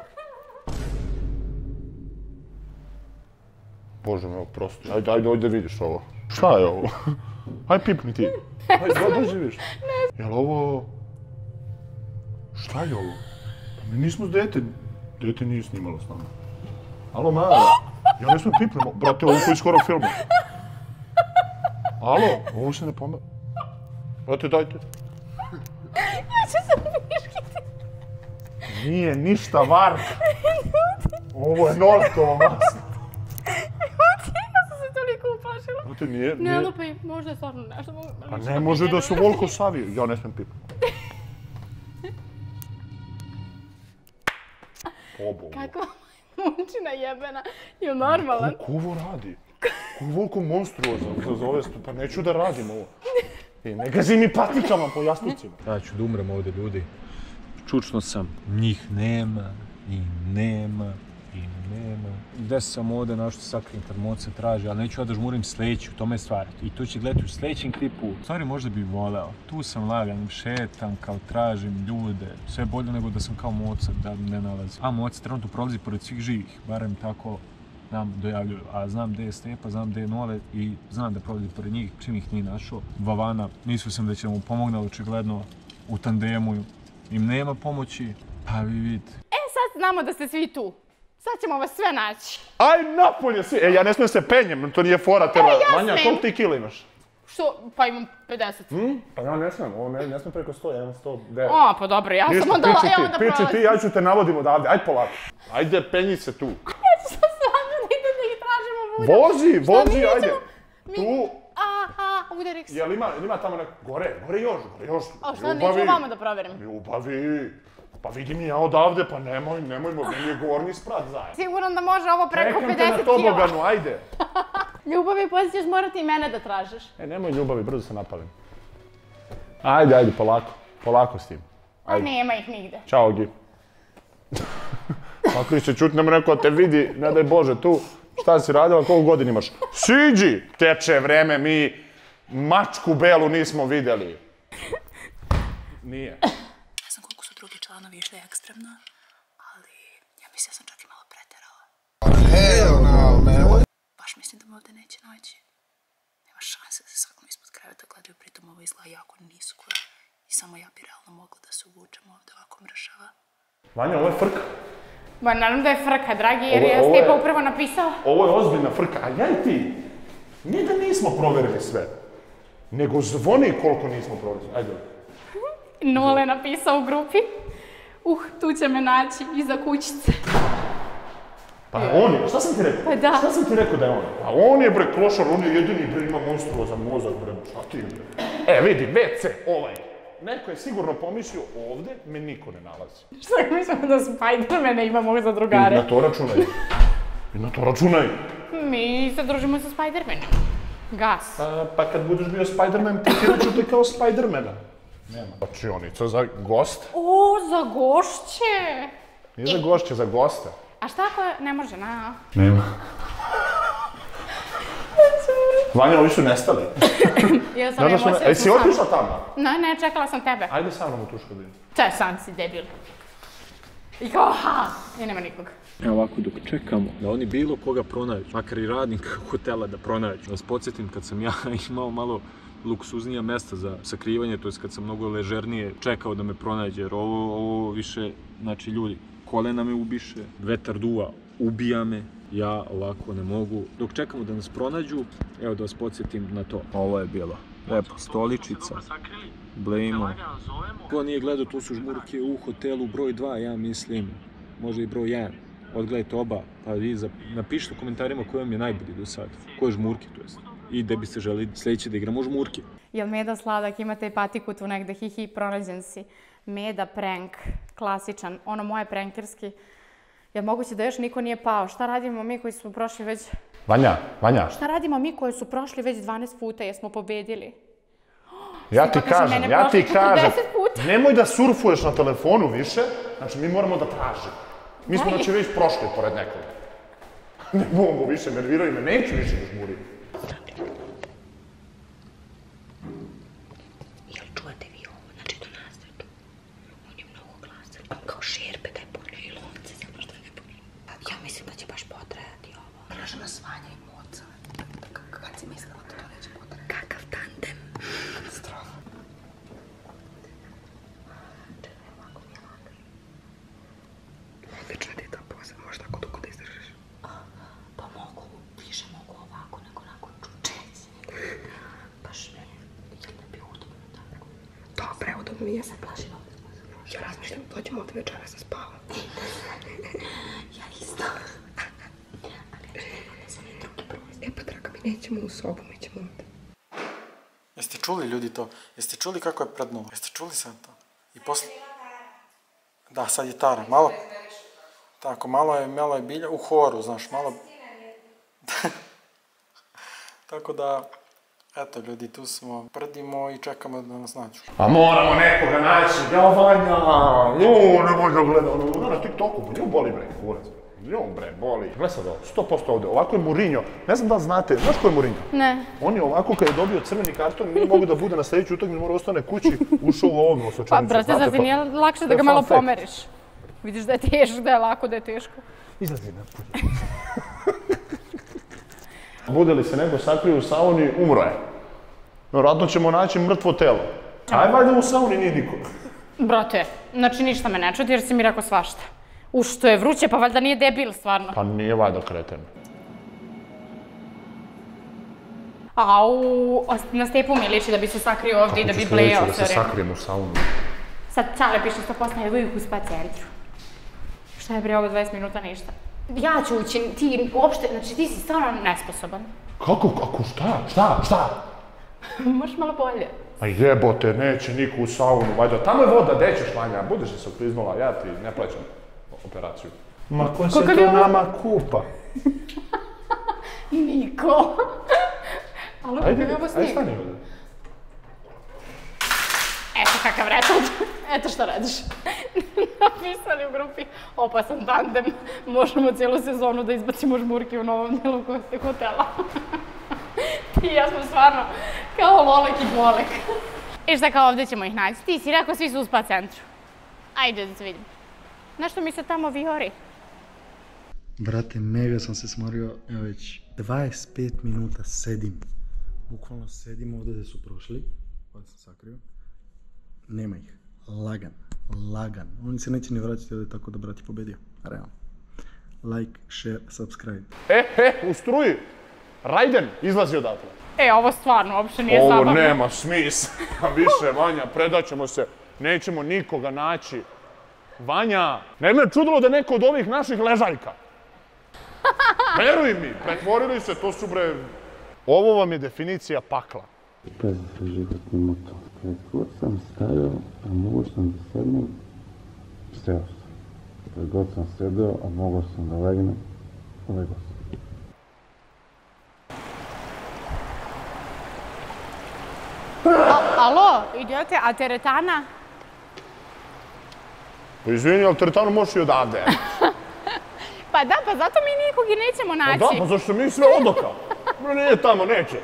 H: Bože me, oprosti, ajde, ajde, ovdje vidiš ovo. Šta je ovo? Ajde, pipni ti. Ajde, dođi vidiš. Jel ovo... Šta je ovo? Pa mi nismo s dete, dete nije snimalo s nama. Alo, Mara, ja ne smem pipnemo, brate, ovo koji skoro filmu. Alo, ovo se ne pomera. Brate, dajte.
I: Ja ću se miškiti.
H: Nije ništa varka. Ovo je noletovo masno.
I: Ja sam se toliko uplašila.
H: Brate, nije...
I: Ne lupaj, možda je stvarno nešto...
H: Pa ne može da su volko savio. Ja ne smem pipati.
I: Kako? Momčina jebena. Je normalan.
H: Ko ovo radi? Ko voliko monstruozan kroz ove stu... Pa neću da radim ovo. I ne gazi mi patikama po jasnicima.
E: Ja ću da umrem ovdje, ljudi. Čučno sam. Njih nema, i nema, i nema. Gde sam ovdje, našto sakrim kad moca traži, ali neću ja da žmurim sledeću, to me stvari. I to će gledati u sledećem klipu. Stvari možda bi voleo. Tu sam lagan, šetam, kao tražim ljude. Sve bolje nego da sam kao moca, da ne nalazim. A moca trenutno prolazi pored svih živih, barem tako nam dojavljuju. A znam gde je Stepa, znam gde je Nole i znam da prolazi pored njih, čim ih nije našao. Vavana, mislio sam da će mu pomogne, očigledno u tandemu im nema pomoći, pa vi vidite.
I: E, sad znamo da ste svi tu. Sad ćemo vas sve naći.
H: Aj napolje svi! E, ja ne smijem se penjem, to nije fora teba.
I: E, ja
H: Vanja,
I: smijem.
H: koliko ti kila imaš?
I: Što? Pa imam pedeset.
H: Hmm? Pa ja ne smijem, ovo ne, ne smijem preko sto, ja imam sto devet.
I: O, pa dobro, ja sam onda,
H: piči
I: ja
H: ti,
I: onda
H: piči
I: prolazim.
H: ti, ja ću te navodim odavde, aj polako. Ajde, penji se tu.
I: Neću sa svanju da idem da ih tražimo budu.
H: Vozi, vozi,
I: mi
H: ajde.
I: nećemo?
H: Tu.
I: Aha, udari se.
H: Jel ima, ima tamo neko, gore, gore još, gore još.
I: A šta, neću vama da proverim.
H: Ljubavi. Pa vidim ja odavde, pa nemoj, nemoj, meni je gornji sprat zajedno.
I: Siguran da može ovo preko
H: Čekam te
I: pedeset
H: na
I: kila.
H: toboganu, ajde.
I: Ljubavi, poslije ćeš morati i mene da tražiš.
H: E, nemoj ljubavi, brzo se napalim. Ajde, ajde, polako, polako s tim.
I: A nema ih nigde.
H: Ćao, Gi. Ako se čutnem neko te vidi, ne daj Bože, tu, šta si radila, koliko godina imaš? Siđi! Teče vreme, mi mačku belu nismo vidjeli. Nije.
F: Ne znam koliko su drugi članovi išli ekstremno, ali ja mislim da sam čak i malo preterala.
K: Hell no, man.
F: Baš mislim da me ovdje neće naći. Nema šanse da se svakom ispod kreveta gledaju, pritom ovo izgleda jako nisko. I samo ja bi realno mogla da se uvučem ovdje ovako mršava.
H: Vanja, ovo je frka.
I: Ba, naravno da je frka, dragi, jer
H: Ovo-
I: je
H: ovo je-
I: Stepa upravo napisao.
H: Ovo je ozbiljna frka, a ja i ti. Nije da nismo provjerili sve, nego zvoni koliko nismo provjerili. Ajde.
I: Nole je napisao u grupi. Uh, tu će me naći, iza kućice.
H: Pa on je, šta sam ti rekao?
I: Pa da.
H: Šta sam ti rekao da je on? Pa on je bre klošar, on je jedini bre, ima monstruozan mozak bre, šta ti bre? E vidi, ve ce, ovaj. Neko je sigurno pomislio ovdje, me niko ne nalazi.
I: Šta mislimo da Spidermana imamo za
H: I
I: drugare?
H: na to računaj. I na to računaj.
I: Mi se družimo sa Spidermanom. Gas.
H: A, pa kad budeš bio Spiderman, tretirat ću te kao Spidermana. Nema. Učionica za gost.
I: O, za gošće!
H: Nije za gošće, za gosta.
I: A šta ako ne može, na?
H: Nema. Vanja, ovi su nestali.
I: Ja sam
H: Znaš da su ne-
I: emocija.
H: E, si otišla tamo?
I: Ne, ne, čekala sam tebe.
H: Ajde sa mnom u tu škodinu.
I: Če, sam si debil. I kao, ha, i nema nikog.
E: Evo ovako dok čekamo da oni bilo koga pronađu, makar i radnik hotela da pronađu. Da vas podsjetim kad sam ja imao malo luksuznija mesta za sakrivanje, to jest kad sam mnogo ležernije čekao da me pronađe, jer ovo, ovo više, znači ljudi, kolena me ubiše, vetar duva, ubija me, ja ovako ne mogu. Dok čekamo da nas pronađu, evo da vas podsjetim na to. Ovo je bilo lepo, stoličica, blejmo. Ko nije gledao, tu su žmurke u hotelu broj dva, ja mislim, možda i broj jedan. Odgledajte oba, pa vi napišite u komentarima koji vam je najbolji do sada. Koje žmurke, to jest. I gde biste želi sljedeće da igramo žmurke.
I: Jel Meda sladak, imate i patiku tu negde, hihi, pronađen si. Meda prank, klasičan, ono moje prankerski. Jel moguće da još niko nije pao? Šta radimo mi koji smo prošli već...
H: Vanja, Vanja.
I: Šta radimo mi koji su prošli već dvanaest puta jer smo pobedili?
H: Ja ti
I: Stepa kaže,
H: kažem,
I: mene
H: ja ti
I: prošli
H: kažem,
I: četrdeset puta.
H: nemoj da surfuješ na telefonu više, znači mi moramo da tražimo. Mi smo
I: Daj.
H: znači već prošli pored nekoga. Ne mogu više, nerviraju me, neću više da žmurim.
G: Jel čujete vi ovo? Znači do nas je tu. On je mnogo glasan. On kao šerpe da je punio i lovce, samo što ne punio. Ja mislim da će baš potrajati ovo. Kaže nas Vanja i Moca. Kad si mislila da to neće potrajati? Kakav tandem. Katastrofa. Čekaj, ovako mi je lagaj. Odlično ti je to posao, možda ako dugo da izdržiš. Pa mogu, više mogu ovako nego onako čučeci. Baš mi je, jel ne bi udobno tako? Dobre, udobno mi je. Ja se plašim ovdje. Ja razmišljam, dođemo ovdje večera sa spavam. Ja isto. Ali ja ćemo da sam i drugi prolaz. E pa draga, mi nećemo u sobu, mi ćemo ovdje.
D: Jeste čuli ljudi to? Jeste čuli kako je pred novom? Jeste čuli sad to? I posle... Da, sad je Tara. Malo...
E: Tako, malo je, malo je bilja, u horu, znaš, malo... Tako da, eto ljudi, tu smo, prdimo i čekamo da nas nađu.
H: A moramo nekoga naći, ja Vanja, juu, ne može da gleda, ono, na TikToku, nju boli bre, kurac, nju bre, boli. Gle sad ovo, sto posto ovdje, ovako je Mourinho, ne znam da li znate, znaš ko je Mourinho?
I: Ne.
H: On je ovako kad je dobio crveni karton, nije mogu da bude na sljedeću utakmicu, mora ostane kući, ušao u ovom osjećanicu.
I: Pa brate, zar ti nije lakše da ga malo pomeriš? Vidiš da je teško, da je lako, da je teško.
H: Izlazi napolje. Bude li se neko sakrio u sauni, umro je. Vjerojatno ćemo naći mrtvo telo. Aj, valjda u sauni nije niko.
I: Brate, znači ništa me ne čudi jer si mi rekao svašta. U što je vruće, pa valjda nije debil stvarno.
H: Pa nije valjda kreten.
I: Au, na Stepu mi liči da bi se sakrio ovdje i da bi blejao.
H: Kako ću da se sakrijem u saunu?
I: Sad Čale piše sto posto evo i u spa centru. Šta je bre ovo dvadeset minuta ništa? Ja ću ući, ti uopšte, znači ti si stvarno nesposoban.
H: Kako, kako, šta, šta, šta?
I: Možeš malo bolje.
H: A jebote, neće niko u saunu, valjda. Tamo je voda, gde ćeš, Vanja, budeš se okliznula, ja ti ne plaćam operaciju. Ma ko se to nama kupa?
I: Niko. Ali kako je ovo snijeg?
H: Ajde, stani ovdje.
I: Eto kakav retard. Eto što radiš. Napisali u grupi opasan tandem. Možemo cijelu sezonu da izbacimo žmurke u novom delu hotela. Ti i ja smo stvarno kao Lolek i Bolek. I šta kao ovdje ćemo ih naći? Ti si rekao svi su u spa centru. Ajde da se vidim. Nešto mi se tamo vihori.
B: Brate, mega sam se smorio, evo već dvadeset pet minuta sedim. Bukvalno sedim ovdje gdje su prošli. Ovdje sam sakrio. Nema ih. Lagan. Lagan. Oni se neće ni vraćati ovdje tako da brat je pobedio. Realno. Like, share, subscribe.
H: E, e, u struji. Rajden izlazi odatle.
I: E, ovo stvarno uopšte nije zabavno.
H: Ovo nema smisla. Više, Vanja, predaćemo se. Nećemo nikoga naći. Vanja, ne me čudilo da neko od ovih naših ležaljka. Veruj mi, pretvorili se, to su bre... Ovo vam je definicija pakla.
J: Kada se životni motor. Kad god sam stajao, a mogo sam da sednem, seo sam. Kad god sam sedeo, a mogo sam da legnem, legao sam.
I: Alo, idiote, a teretana?
H: Pa izvini, ali teretanu možeš i odavde.
I: Pa da, pa zato mi nikog i nećemo naći.
H: Pa da, pa zašto mi sve odoka? Nije tamo, neće.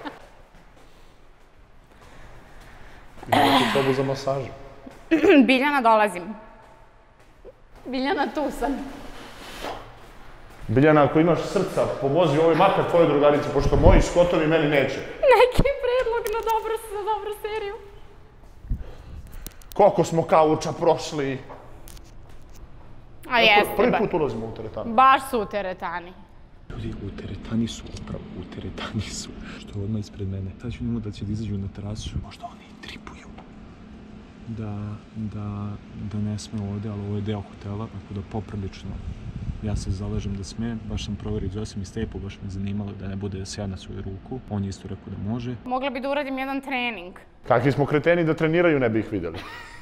H: Imate sobu za masažu.
I: Biljana, dolazim. Biljana, tu sam.
H: Biljana, ako imaš srca, pomozi ovoj makar tvojoj drugarici, pošto moji skotovi meni neće.
I: Neki predlog na dobru, za dobru seriju.
H: Koliko smo kauča prošli.
I: A jeste ba.
H: Prvi put ulazimo u teretanu.
I: Baš su u teretani.
E: Ljudi, u teretani su, upravo u teretani su, što je odmah ispred mene. Sad ću njemu da će da izađu na terasu, možda oni tripuju. Da, da, da ne sme ovdje, ali ovo je deo hotela, tako da poprilično ja se zalažem da sme. Baš sam proverio Zosim i Stepu, baš me zanimalo da ne bude da se ja na svoju ruku. On je isto rekao da može.
I: Mogla bi da uradim jedan trening.
H: Kakvi smo kreteni da treniraju, ne bi ih vidjeli.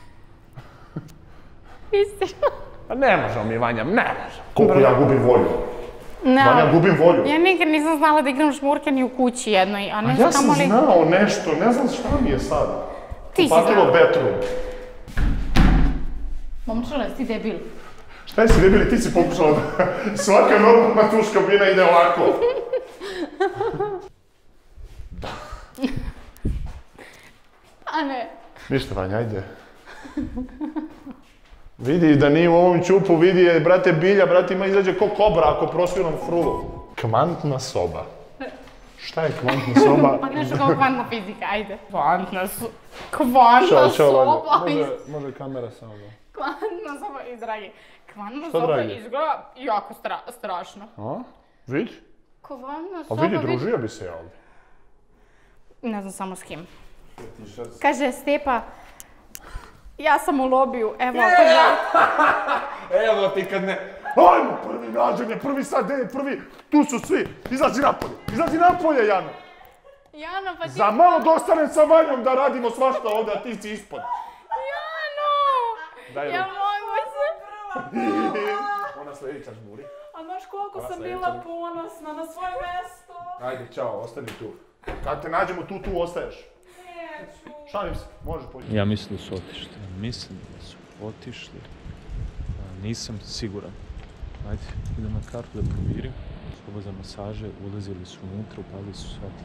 I: Istina.
H: A ne možemo mi, Vanja, ne možemo. Koliko ja gubim volju.
I: Ne,
H: Vanja, gubim volju.
I: Ja nikad nisam znala da igram žmurke ni u kući jednoj, a ne
H: znam
I: znam
H: kamo li...
I: Ja
H: sam znao nešto, ne znam šta mi je sad.
I: Ti si
H: Upatilo
I: znao.
H: betru.
I: Momčale, si debil.
H: Šta si debili, ti si pokušala da svaka normalna tuška bina ide ovako.
I: A ne.
H: Ništa, Vanja, ajde. Vidi da nije u ovom čupu, vidi je, brate, bilja, brate, ima izađe ko kobra ako prosviram frulu. Kvantna soba. Šta je kvantna soba?
I: Pa nešto kao kvantna fizika, ajde. Kvantna su... Kvantna soba!
H: Može, može kamera samo.
I: Kvantna soba, i dragi. Kvantna
H: Šta,
I: soba
H: dragi?
I: izgleda jako stra, strašno.
H: A? Vidi?
I: Kvantna
H: A
I: soba,
H: vidi, družio bi se ja ovdje.
I: Ne znam samo s kim. Kaže Stepa, ja sam u lobiju, evo ako želite.
H: Evo ti kad ne... Ajmo, prvi nađenje, prvi sad, ej, prvi, tu su svi, izađi napolje, izađi napolje, Jana.
I: Jano, pa ti...
H: Za malo da ostanem sa Vanjom da radimo svašta ovdje, a ti si ispod.
I: Jano!
H: Daj
I: Ja
H: ruku.
I: mogu se...
H: Ona Ona sljedeća žmuri.
I: A znaš koliko sam bila ponosna na svoje mjesto?
H: Ajde, čao, ostani tu. Kad te nađemo tu, tu ostaješ.
I: Neću.
H: Šalim se, može pođi.
E: Ja mislim da su otišli. Mislim da su otišli. Nisam siguran. Ajde, idem na kartu da provjerim. Soba za masaže, ulazili su unutra, upalili su svetlo.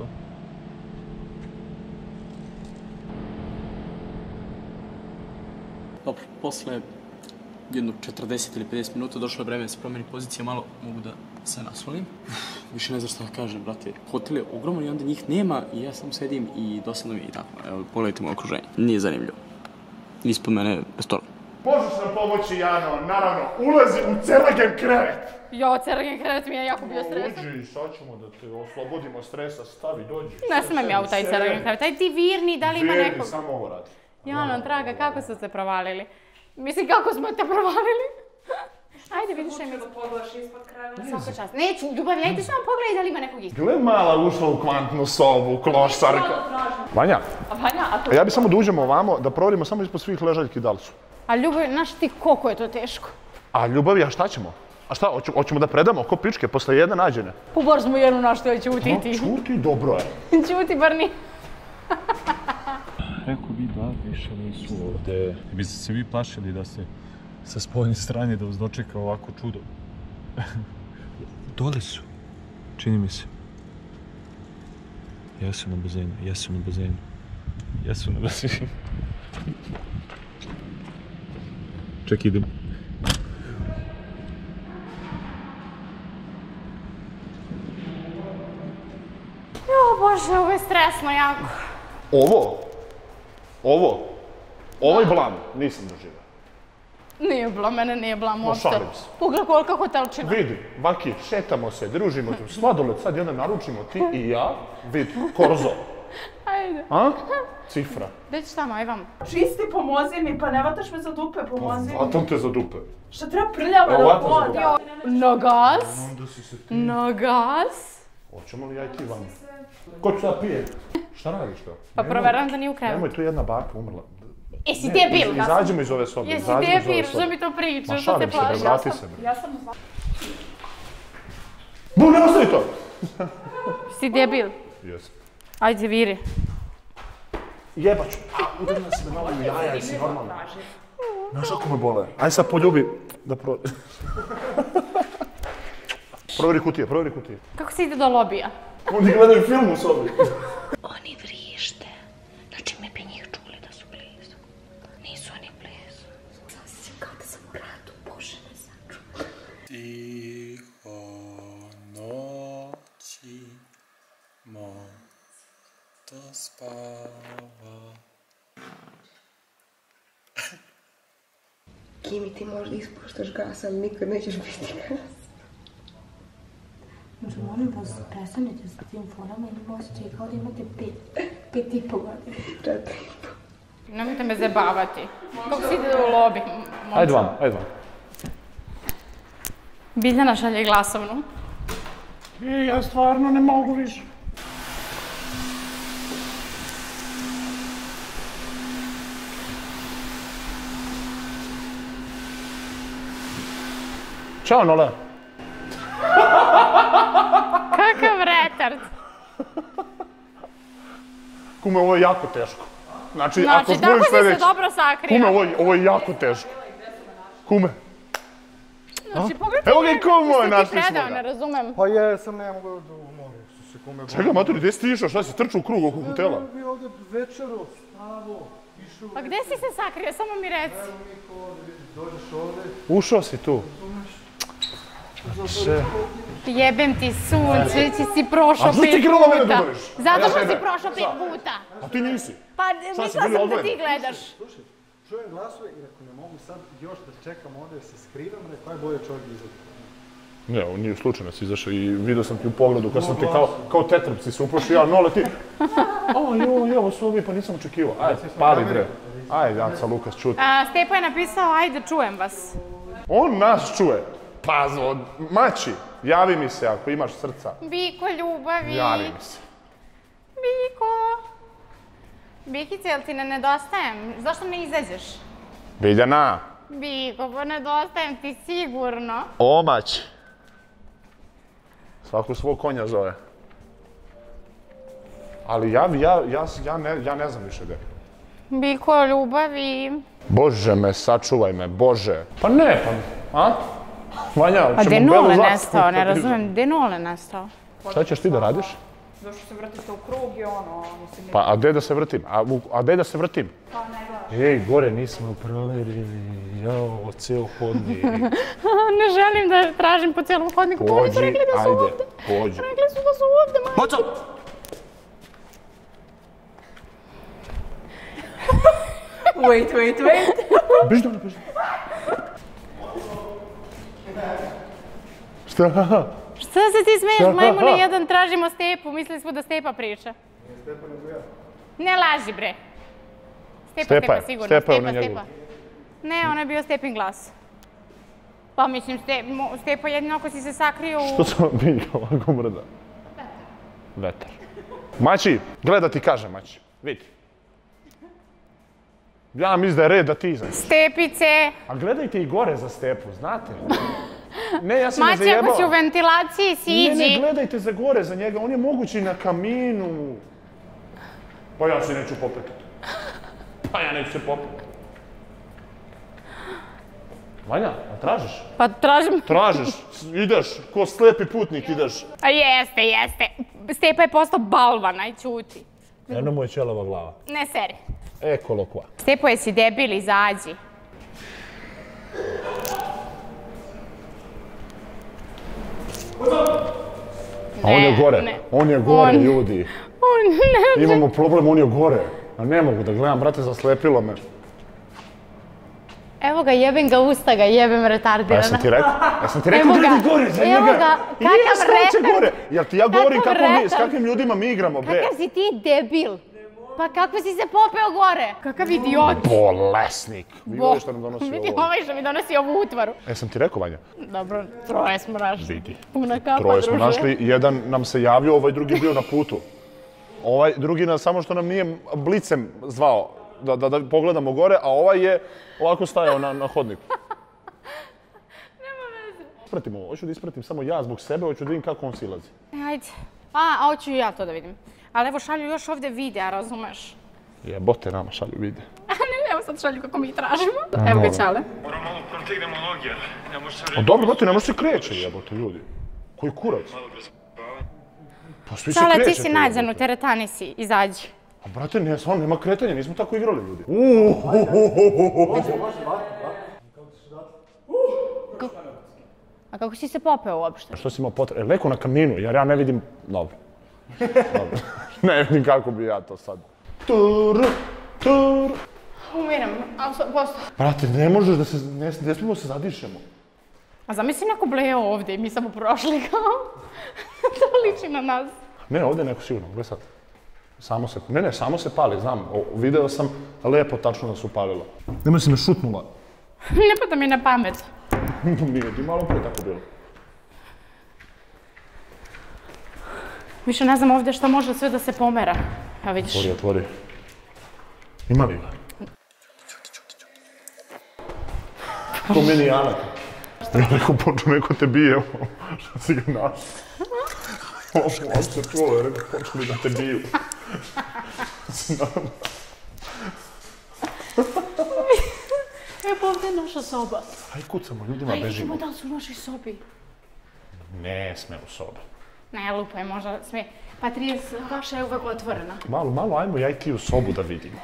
D: Dobro, posle jedno četrdeset ili pedeset minuta došlo je vreme da se promeni pozicija, malo mogu da se naslonim. Više ne znam što da kažem, brate. Hotel je ogroman i onda njih nema i ja samo sedim i dosadno mi i tako. Evo, pogledajte moje okruženje. Nije zanimljivo. Ispod mene je restoran.
H: Možeš nam pomoći, Jano, naravno, ulazi u celagen krevet.
I: Jo, celagen krevet mi je jako bio stresan.
H: Uđi, sad ćemo da te oslobodimo stresa, stavi, dođi.
I: Ne smem ja u taj celagen krevet, aj ti virni, da li ima nekog?
H: Virni, samo ovo radi.
I: Jano, draga, kako su se provalili? Mislim, kako smo te provalili? Ajde, vidiš što je mi...
F: Pogledaš ispod kreveta.
I: Svaka čast. Neću, ljubav, ajde samo pogledaj da li ima nekog ispod.
H: Gle mala ušla u kvantnu sobu, klošarka. Vanja,
I: A Vanja, a to...
H: ja bi samo da uđemo ovamo, da provjerimo samo ispod svih ležaljki da li su.
I: A ljubav, znaš ti koliko je to teško?
H: A ljubavi, a šta ćemo? A šta, hoćemo, hoćemo da predamo ko pičke posle jedne nađene?
I: Pa bar smo jednu našto je ćutiti.
H: Čuti, dobro je.
I: Ćuti, bar ni.
E: Rekao bi da više nisu ovde. Biste se vi plašili da se sa spoljne strane da vas dočeka ovako čudo? Dole su. Čini mi se. Jesu na bazenu, jesu na bazenu. Jesu na bazenu. Ček, idem.
I: Jo, Bože, ovo je stresno jako.
H: Ovo, ovo, ovaj blam nisam doživio.
I: Nije blam, mene nije blam
H: Ma,
I: uopšte.
H: šalim se.
I: Pogledaj kolika hotelčina.
H: Vidi, Vaki, šetamo se, družimo tu, sladoled sad jedan naručimo, ti i ja, vidi, korzo.
I: Ajde.
H: A? Cifra.
I: Gdje ćeš tamo, aj vam.
L: Čisti, pomozi mi, pa ne vataš me za dupe, pomozi mi.
H: Vatam te za dupe.
L: Šta treba prljava
H: Evo,
L: da
H: vatam za
L: voda?
I: Na gas.
H: Onda si se ti...
I: Na gas.
H: Hoćemo li ja i ti vam? Ko ću sad pije? Šta radiš to?
I: Pa proveram da nije u krevetu.
H: Nemoj, tu je jedna baka umrla.
I: Jesi debil?
H: Izađemo iz ove sobe.
I: Jesi debil? Što mi to pričaš?
H: Ma
I: Što se
H: šalim se, bre,
I: plašiš?
H: vrati se, bre.
L: Ja sam zna...
H: Bu, ne ostavi to!
I: Si debil?
H: Jesam.
I: Ajde, viri.
H: Jebaću. A, udarila si me malo u jaja, jesi normalno. Znaš ako me bole? Aj sad poljubi da pro... Provjeri kutije, provjeri kutije.
I: Kako se ide do lobija?
H: Oni gledaju film u sobi.
G: Oni vrište. Znači mi bi njih čuli da su blizu. Nisu oni blizu. Sam si kao da sam u ratu, Bože ne sačuva.
M: Tiho noći, moto spava.
G: Kimi, ti možda ispuštaš gas, ali nikad nećeš biti gas.
N: Znači, molim vas, prestanite sa tim fonama, imam osjećaj kao da imate pet, pet i po godine.
G: Četiri i po.
I: Nemojte me zabavati. Kako se ide u lobi?
H: Ajde vam, ajde vam.
I: Biljana šalje glasovnu.
L: E, ja stvarno ne mogu više.
H: Ćao, Nola.
I: Kakav retard.
H: Kume, ovo je jako teško. Znači,
I: Znači,
H: ako
I: tako
H: zbojim
I: si se
H: sljedeći...
I: dobro sakrio.
H: Kume, ovo je, ovo je jako teško. Kume.
I: Znači, pogledaj
H: Evo ga i ko moj,
I: ti
H: našli smo
I: predao,
H: ga.
I: ne razumem.
B: Pa jesam, ne mogu da umorim se kume.
H: Čega, maturi, gdje si ti išao? Šta si trčao u krug oko hotela?
B: Ja bi ovdje večero, stavo, išao...
I: Pa gdje si se sakrio, samo mi reci.
B: Evo Niko ovdje, vidi, dođeš ovdje.
H: Ušao si tu. Še?
I: Jebem ti sunce, ti si prošao
H: A zašto ti
I: pet
H: grlo mene
I: puta.
H: udariš?
I: Zato
H: Ja
I: što
H: tebe.
I: si prošao pet
H: Šta?
I: puta.
H: A ti nisi.
I: Pa
H: Šta si,
I: mislila
H: bili
I: sam da ti
H: odvojeni?
I: gledaš.
B: Slušaj, čujem glasove i rekao ne mogu sad još da čekam ovdje, se skrivam, rekao aj bolje čovjek izađe.
H: Ne, on nije slučajno si izašao i vidio sam ti u pogledu kad sam ti kao, kao tetrapci se uprošao, ja, Nole, ti... O, joj, evo su ovi, pa nisam očekivao. Ajde, pali bre. Ajde, Jaca, Lukas, čuti.
I: A, Stepo je napisao, ajde, čujem vas.
H: On nas čuje. Pazi, od mači, javi mi se ako imaš srca.
I: Biko ljubavi.
H: Javi mi se.
I: Biko. Bikice, jel ti ne nedostajem? Zašto ne izađeš?
H: Biljana,
I: Biko, pa nedostajem ti sigurno.
H: Omać. Svako svog konja zove. Ali ja, ja, ja, ja, ne, ja ne znam više gdje.
I: Biko, ljubavi.
H: Bože me, sačuvaj me, Bože. Pa ne, pa, a? Vanja,
I: A gdje
H: ćemo belu
I: Nole
H: zastavu
I: nestao, ne
H: da
I: razumijem, gdje Nole nestao?
H: Šta ćeš ti da radiš?
F: Došlo se vrtite u krug i ono, mislim...
H: Pa, a gdje da se vrtim? A, u- a gdje da se vrtim?
F: Pa ne gledaš.
H: Ej, gore nismo proverili, jao, cijel hodnik.
I: Ne želim da tražim po cijelom hodniku, pa oni su rekli da su
H: ajde,
I: ovdje.
H: pođi.
I: Rekli su da su ovdje, majko.
A: Moco!
F: Wait, wait, wait.
H: Beži dole, beži. Šta?
I: Šta se ti smiješ,
H: Šta?
I: majmune jedan, tražimo Stepu, mislili smo da Stepa priča.
B: Stepa nego ja.
I: Ne laži, bre. Stepa,
H: Stepa
I: Stepa,
H: je,
I: sigurno.
H: Stepa je
I: Stepa,
H: ono
I: Stepa. Ne, ono je bio Stepin glas. Pa mislim, Ste, mo, Stepa jedino ako si se sakrio u...
H: Što sam mi ovako mrda? Vetar. Mači, gledaj ti kažem, Mači. Vidi. Ja mislim da je red da ti izađeš.
I: Stepice.
H: A gledajte i gore za Stepu, znate? Ne, ja sam ne
I: Mači,
H: zajebao.
I: ako si u ventilaciji, siđi.
H: Ne, ne, gledajte za gore za njega, on je mogući na kaminu. Pa ja se neću popetati. Pa ja neću se popetati. Vanja, a tražiš?
I: Pa tražim...
H: Tražiš, ideš, ko slepi putnik ideš.
I: A jeste, jeste. Stepa je postao balvan, aj čuti.
H: Eno mu je ćelava glava.
I: Ne seri.
H: E, kolokva.
I: Stepo, jesi debil, izađi.
H: A on je gore,
I: ne.
H: on je gore,
I: On-
H: ljudi.
I: On ne...
H: Imamo problem, on je gore. A ne mogu da gledam, brate, zaslepilo me.
I: Evo ga, jebem ga usta ga, jebem
H: Pa
I: retardirana.
H: ja sam ti rekao, ja sam ti rekao
I: Evo
H: da
I: ga,
H: idi gore za njega.
I: evo ga, kakav
H: Jes, kreće
I: retard.
H: gore. Jel ti ja govorim
I: Kakav
H: kako mi, s
I: retard.
H: kakvim ljudima mi igramo, bre.
I: Kakav si ti debil? Pa kako si se popeo gore? Kakav idiot.
H: Bolesnik. Vi
I: Bo-
H: voli što nam donosi
I: Vidi
H: ovo.
I: ovaj što mi donosi ovu utvaru.
H: E, sam ti rekao, Vanja?
I: Dobro, troje smo našli.
H: Vidi.
I: Puna kapa,
H: Troje smo
I: druže.
H: našli, jedan nam se javio, ovaj drugi bio na putu. Ovaj drugi nas samo što nam nije blicem zvao da, da, da pogledamo gore, a ovaj je ovako stajao na, na hodniku.
I: Nema veze.
H: Ispratim ovo, hoću da ispratim samo ja zbog sebe, hoću da vidim kako on silazi.
I: E, ajde. A, a hoću i ja to da vidim. Ali evo šalju još ovdje videa, razumeš?
H: Jebote, nama šalju vide.
I: A ne, evo sad šalju kako mi ih tražimo. Evo ga Ćale.
E: Moram malo protegnemo noge, jer ne može se
H: A dobro, brate, ne može se kreće, jebote, ljudi. Koji kurac? Pa svi se
I: Ćale, ti
H: krećete,
I: si nađen, u
H: jebote.
I: teretani si, izađi.
H: A brate, ne, stvarno, nema kretanja, nismo tako igrali, ljudi. Uuuu.
I: A kako si se popeo uopšte?
H: Što si imao potrebe? Leko na kaminu, jer ja ne vidim... Dobro. Dobro. Ne vidim kako bi ja to sad. Tur, tur.
I: Umiram, a posto.
H: Brate, ne možeš da se, ne, ne smijemo se zadišemo.
I: A zamisli neko bleo ovdje i mi samo prošli kao. To liči na nas.
H: Ne, ovdje je neko sigurno, gle sad. Samo se, ne, ne, samo se pali, znam. O, video sam lepo, tačno da se upalilo. Nemoj se me šutnula.
I: Ne pada mi na pamet.
H: Nije ti malo prije tako bilo.
I: Više ne znam ovdje šta može sve da se pomera. Evo vidiš.
H: Otvori, otvori. Ima li ga? To meni je Ana. Ja rekao, počeo neko te bije, ovo. Šta si ga našao? Ovo se čuo, je rekao, počeli da te biju.
I: Evo pa ovdje je naša soba.
H: Aj kucamo, ljudima
I: Aj,
H: bežimo.
I: vidimo da li su u našoj sobi.
H: Ne sme u sobu.
I: Ne, lupaj, možda sme. Pa trideset, vaša je uvek otvorena.
H: Malo, malo, ajmo ja i ti u sobu da vidimo.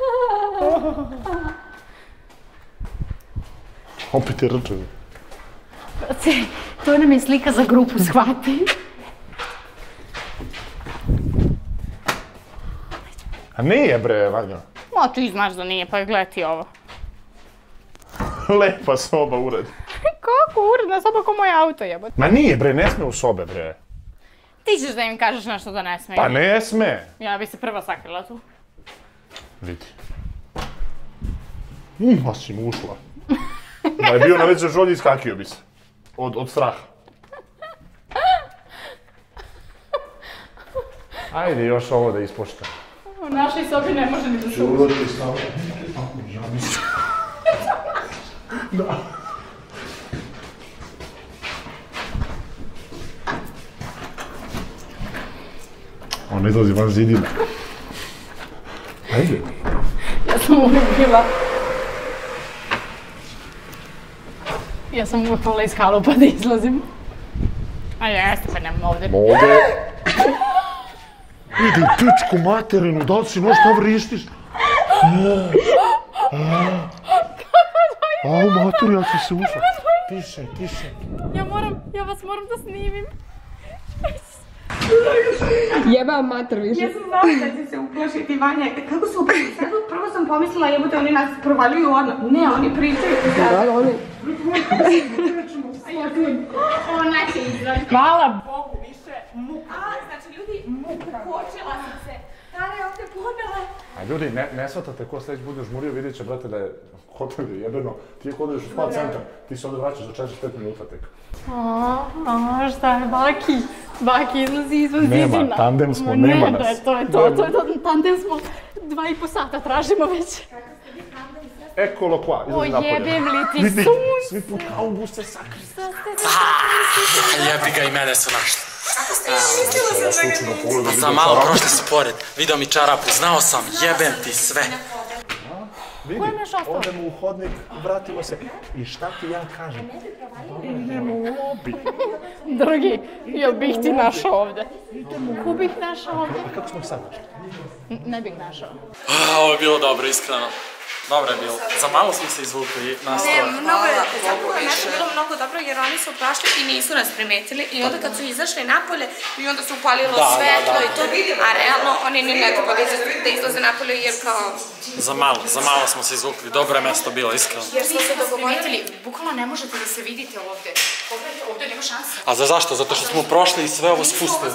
H: Opet je rčevi.
I: To nam je slika za grupu, shvati.
H: A nije bre, Vanja.
I: Ma ti znaš da nije, pa gledaj ti ovo.
H: Lepa soba, ured.
I: Kako uredna soba ko moj auto jebote.
H: Ma nije bre, ne sme u sobe bre.
I: Ti ćeš da im kažeš nešto da ne smije.
H: Pa ne sme.
I: Ja bi se prva sakrila tu.
H: Vidi. Mm, a si mu ušla. Da je bio na većoj žolji, iskakio bi se. Od, od straha. Ajde još ovo da ispoštam.
I: U našoj sobi ne može ni da se uđe.
H: Urodili sam. Ja mislim. Da. On izlazi van zidina. Ajde.
I: Ja sam uvijek bila... Ja sam uvijek volila iz halupa da izlazim. A jeste, pa nemam ovdje.
H: Ovdje. Idi pičku materinu, da li si noć šta vrištiš? Au, materi, ja ću se ušao. Tiše, tiše.
I: Ja moram, ja vas moram da snimim.
G: Jebam mater više.
C: Ja sam znala da će se uplašiti Vanja. Kako su uplašiti? Prvo sam pomislila jebote oni nas provaljuju odmah. Ne, oni pričaju.
G: Da, oni...
I: Ona će izvaditi. Hvala Bogu više muka.
C: A, znači ljudi, muku kočila sam se. Tara je ovdje pomela.
H: A ljudi, ne, ne shvatate ko sleć bude žmurio, vidjet će, brate, da je hotel je jebeno. Ti je koduješ u spa centar, ti se ovdje vraćaš za četrdeset pet minuta tek.
I: A, šta je Baki? Baki izlazi izvan zidina.
H: Nema, tandem smo, nema nas.
I: Ne, to je to, to je to, tandem smo. Dva i po sata tražimo već.
H: Ekolo kva, izlazi napolje.
I: O jebem li ti sunce.
H: Svi put augu se sakri.
D: Jebi ga i mene su našli.
F: Kako ste mislila sam da ga
D: Za malo prošli su pored, vidio mi čarapu, znao sam, jebem ti sve.
H: Vidi, odemo u hodnik, vratimo se. I šta ti ja kažem? Idemo u lobi.
I: Drugi, jel bih ti našao ovdje? Ko bih našao ovdje?
H: A kako smo ih sad našli?
I: Ne bih našao.
D: Ovo je bilo dobro, iskreno. Dobro je bilo. Za malo smo se izvukli na
F: Ne,
D: stroj.
F: mnogo je, zapravo je nešto bilo mnogo dobro jer oni su prošli i nisu nas primetili i onda kad su izašli napolje i onda su upalilo svetlo i to, a realno oni ni ne treba da izlaze napolje jer kao...
D: Za malo, za malo smo se izvukli. Dobro je mesto bilo, iskreno.
F: Jer smo se dogovorili.
I: Bukvalno ne možete da se vidite ovdje. Pogledajte, ovdje nema šanse.
D: A za zašto? Zato što smo prošli i sve ovo spustili.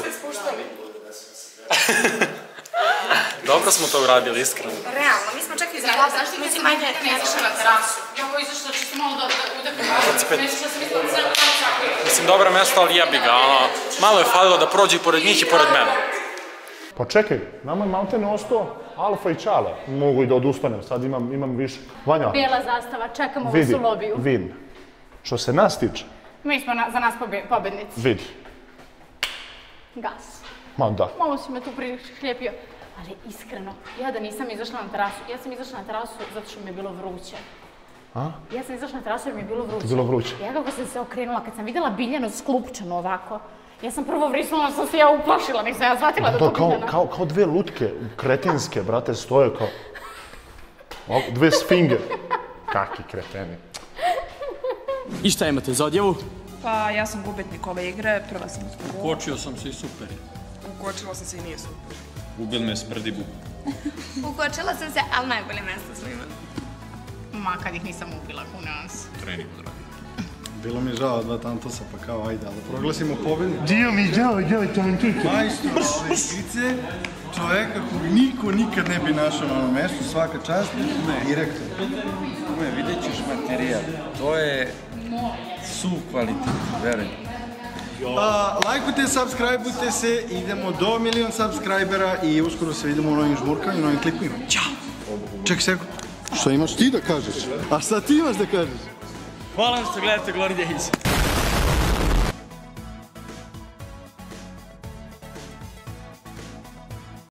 D: Dobro smo to uradili, iskreno.
F: Realno, mi smo čak i zajedno.
I: Znaš ti kad si majde ne izašla na terasu? Ja ovo izašla čisto malo da udahnem. Nešto sam mislila da sam terasu.
D: Mislim, dobro mesto, ali jebi ga, ono, malo je falilo da prođe i pored njih i pored mene.
H: Pa čekaj, nama je maltene ostao Alfa i Čale. Mogu i da odustanem, sad imam, imam više. Vanja,
I: Bijela zastava, čekamo vas
H: vidi,
I: u lobiju.
H: vidi. Što se nas tiče,
I: Mi smo na, za nas pobje- pobednici.
H: vidi.
I: Gas.
H: Ma da.
I: Malo si me tu prihljepio. Ali iskreno, ja da nisam izašla na terasu, ja sam izašla na terasu zato što mi je bilo vruće.
H: A?
I: Ja sam izašla na terasu jer mi je bilo vruće.
H: Bilo vruće.
I: Ja kako sam se okrenula, kad sam vidjela Biljanu sklupčanu ovako, ja sam prvo vrisnula, sam se ja uplašila, nisam ja shvatila da to
H: To kao,
I: Biljana.
H: kao, kao dve lutke, kretenske, brate, stoje kao... Ovako, dve sfinge. Kaki kreteni.
A: I šta imate za odjavu?
O: Pa ja sam gubitnik ove igre, prva sam u
E: Ukočio sam se i super je.
O: Ukočila sam se i nije super.
E: Ubil me smrdi bub.
C: Ukočila sam se, ali najbolje mjesto smo imali.
I: Ma, kad ih nisam ubila, who knows.
E: Trening odradio.
B: Bilo mi žao dva Tantosa, pa kao ajde, ali proglasimo pobjednika.
H: Dio mi žao, dio Tantosa.
B: Majstor ove igrice, čovjeka kog niko nikad ne bi našao na onom mjestu, svaka čast, direktor.
M: Ume, vidjet ćeš materijal, to je su kvalitet, verujem.
B: Pa, lajkujte, subscribeujte se, idemo do milion subscribera i uskoro se vidimo u novim žmurkama i novim klipovima. Ćao! Čekaj sekund. Što imaš ti da kažeš? A šta ti imaš da kažeš?
A: Hvala vam što gledate Glory Days.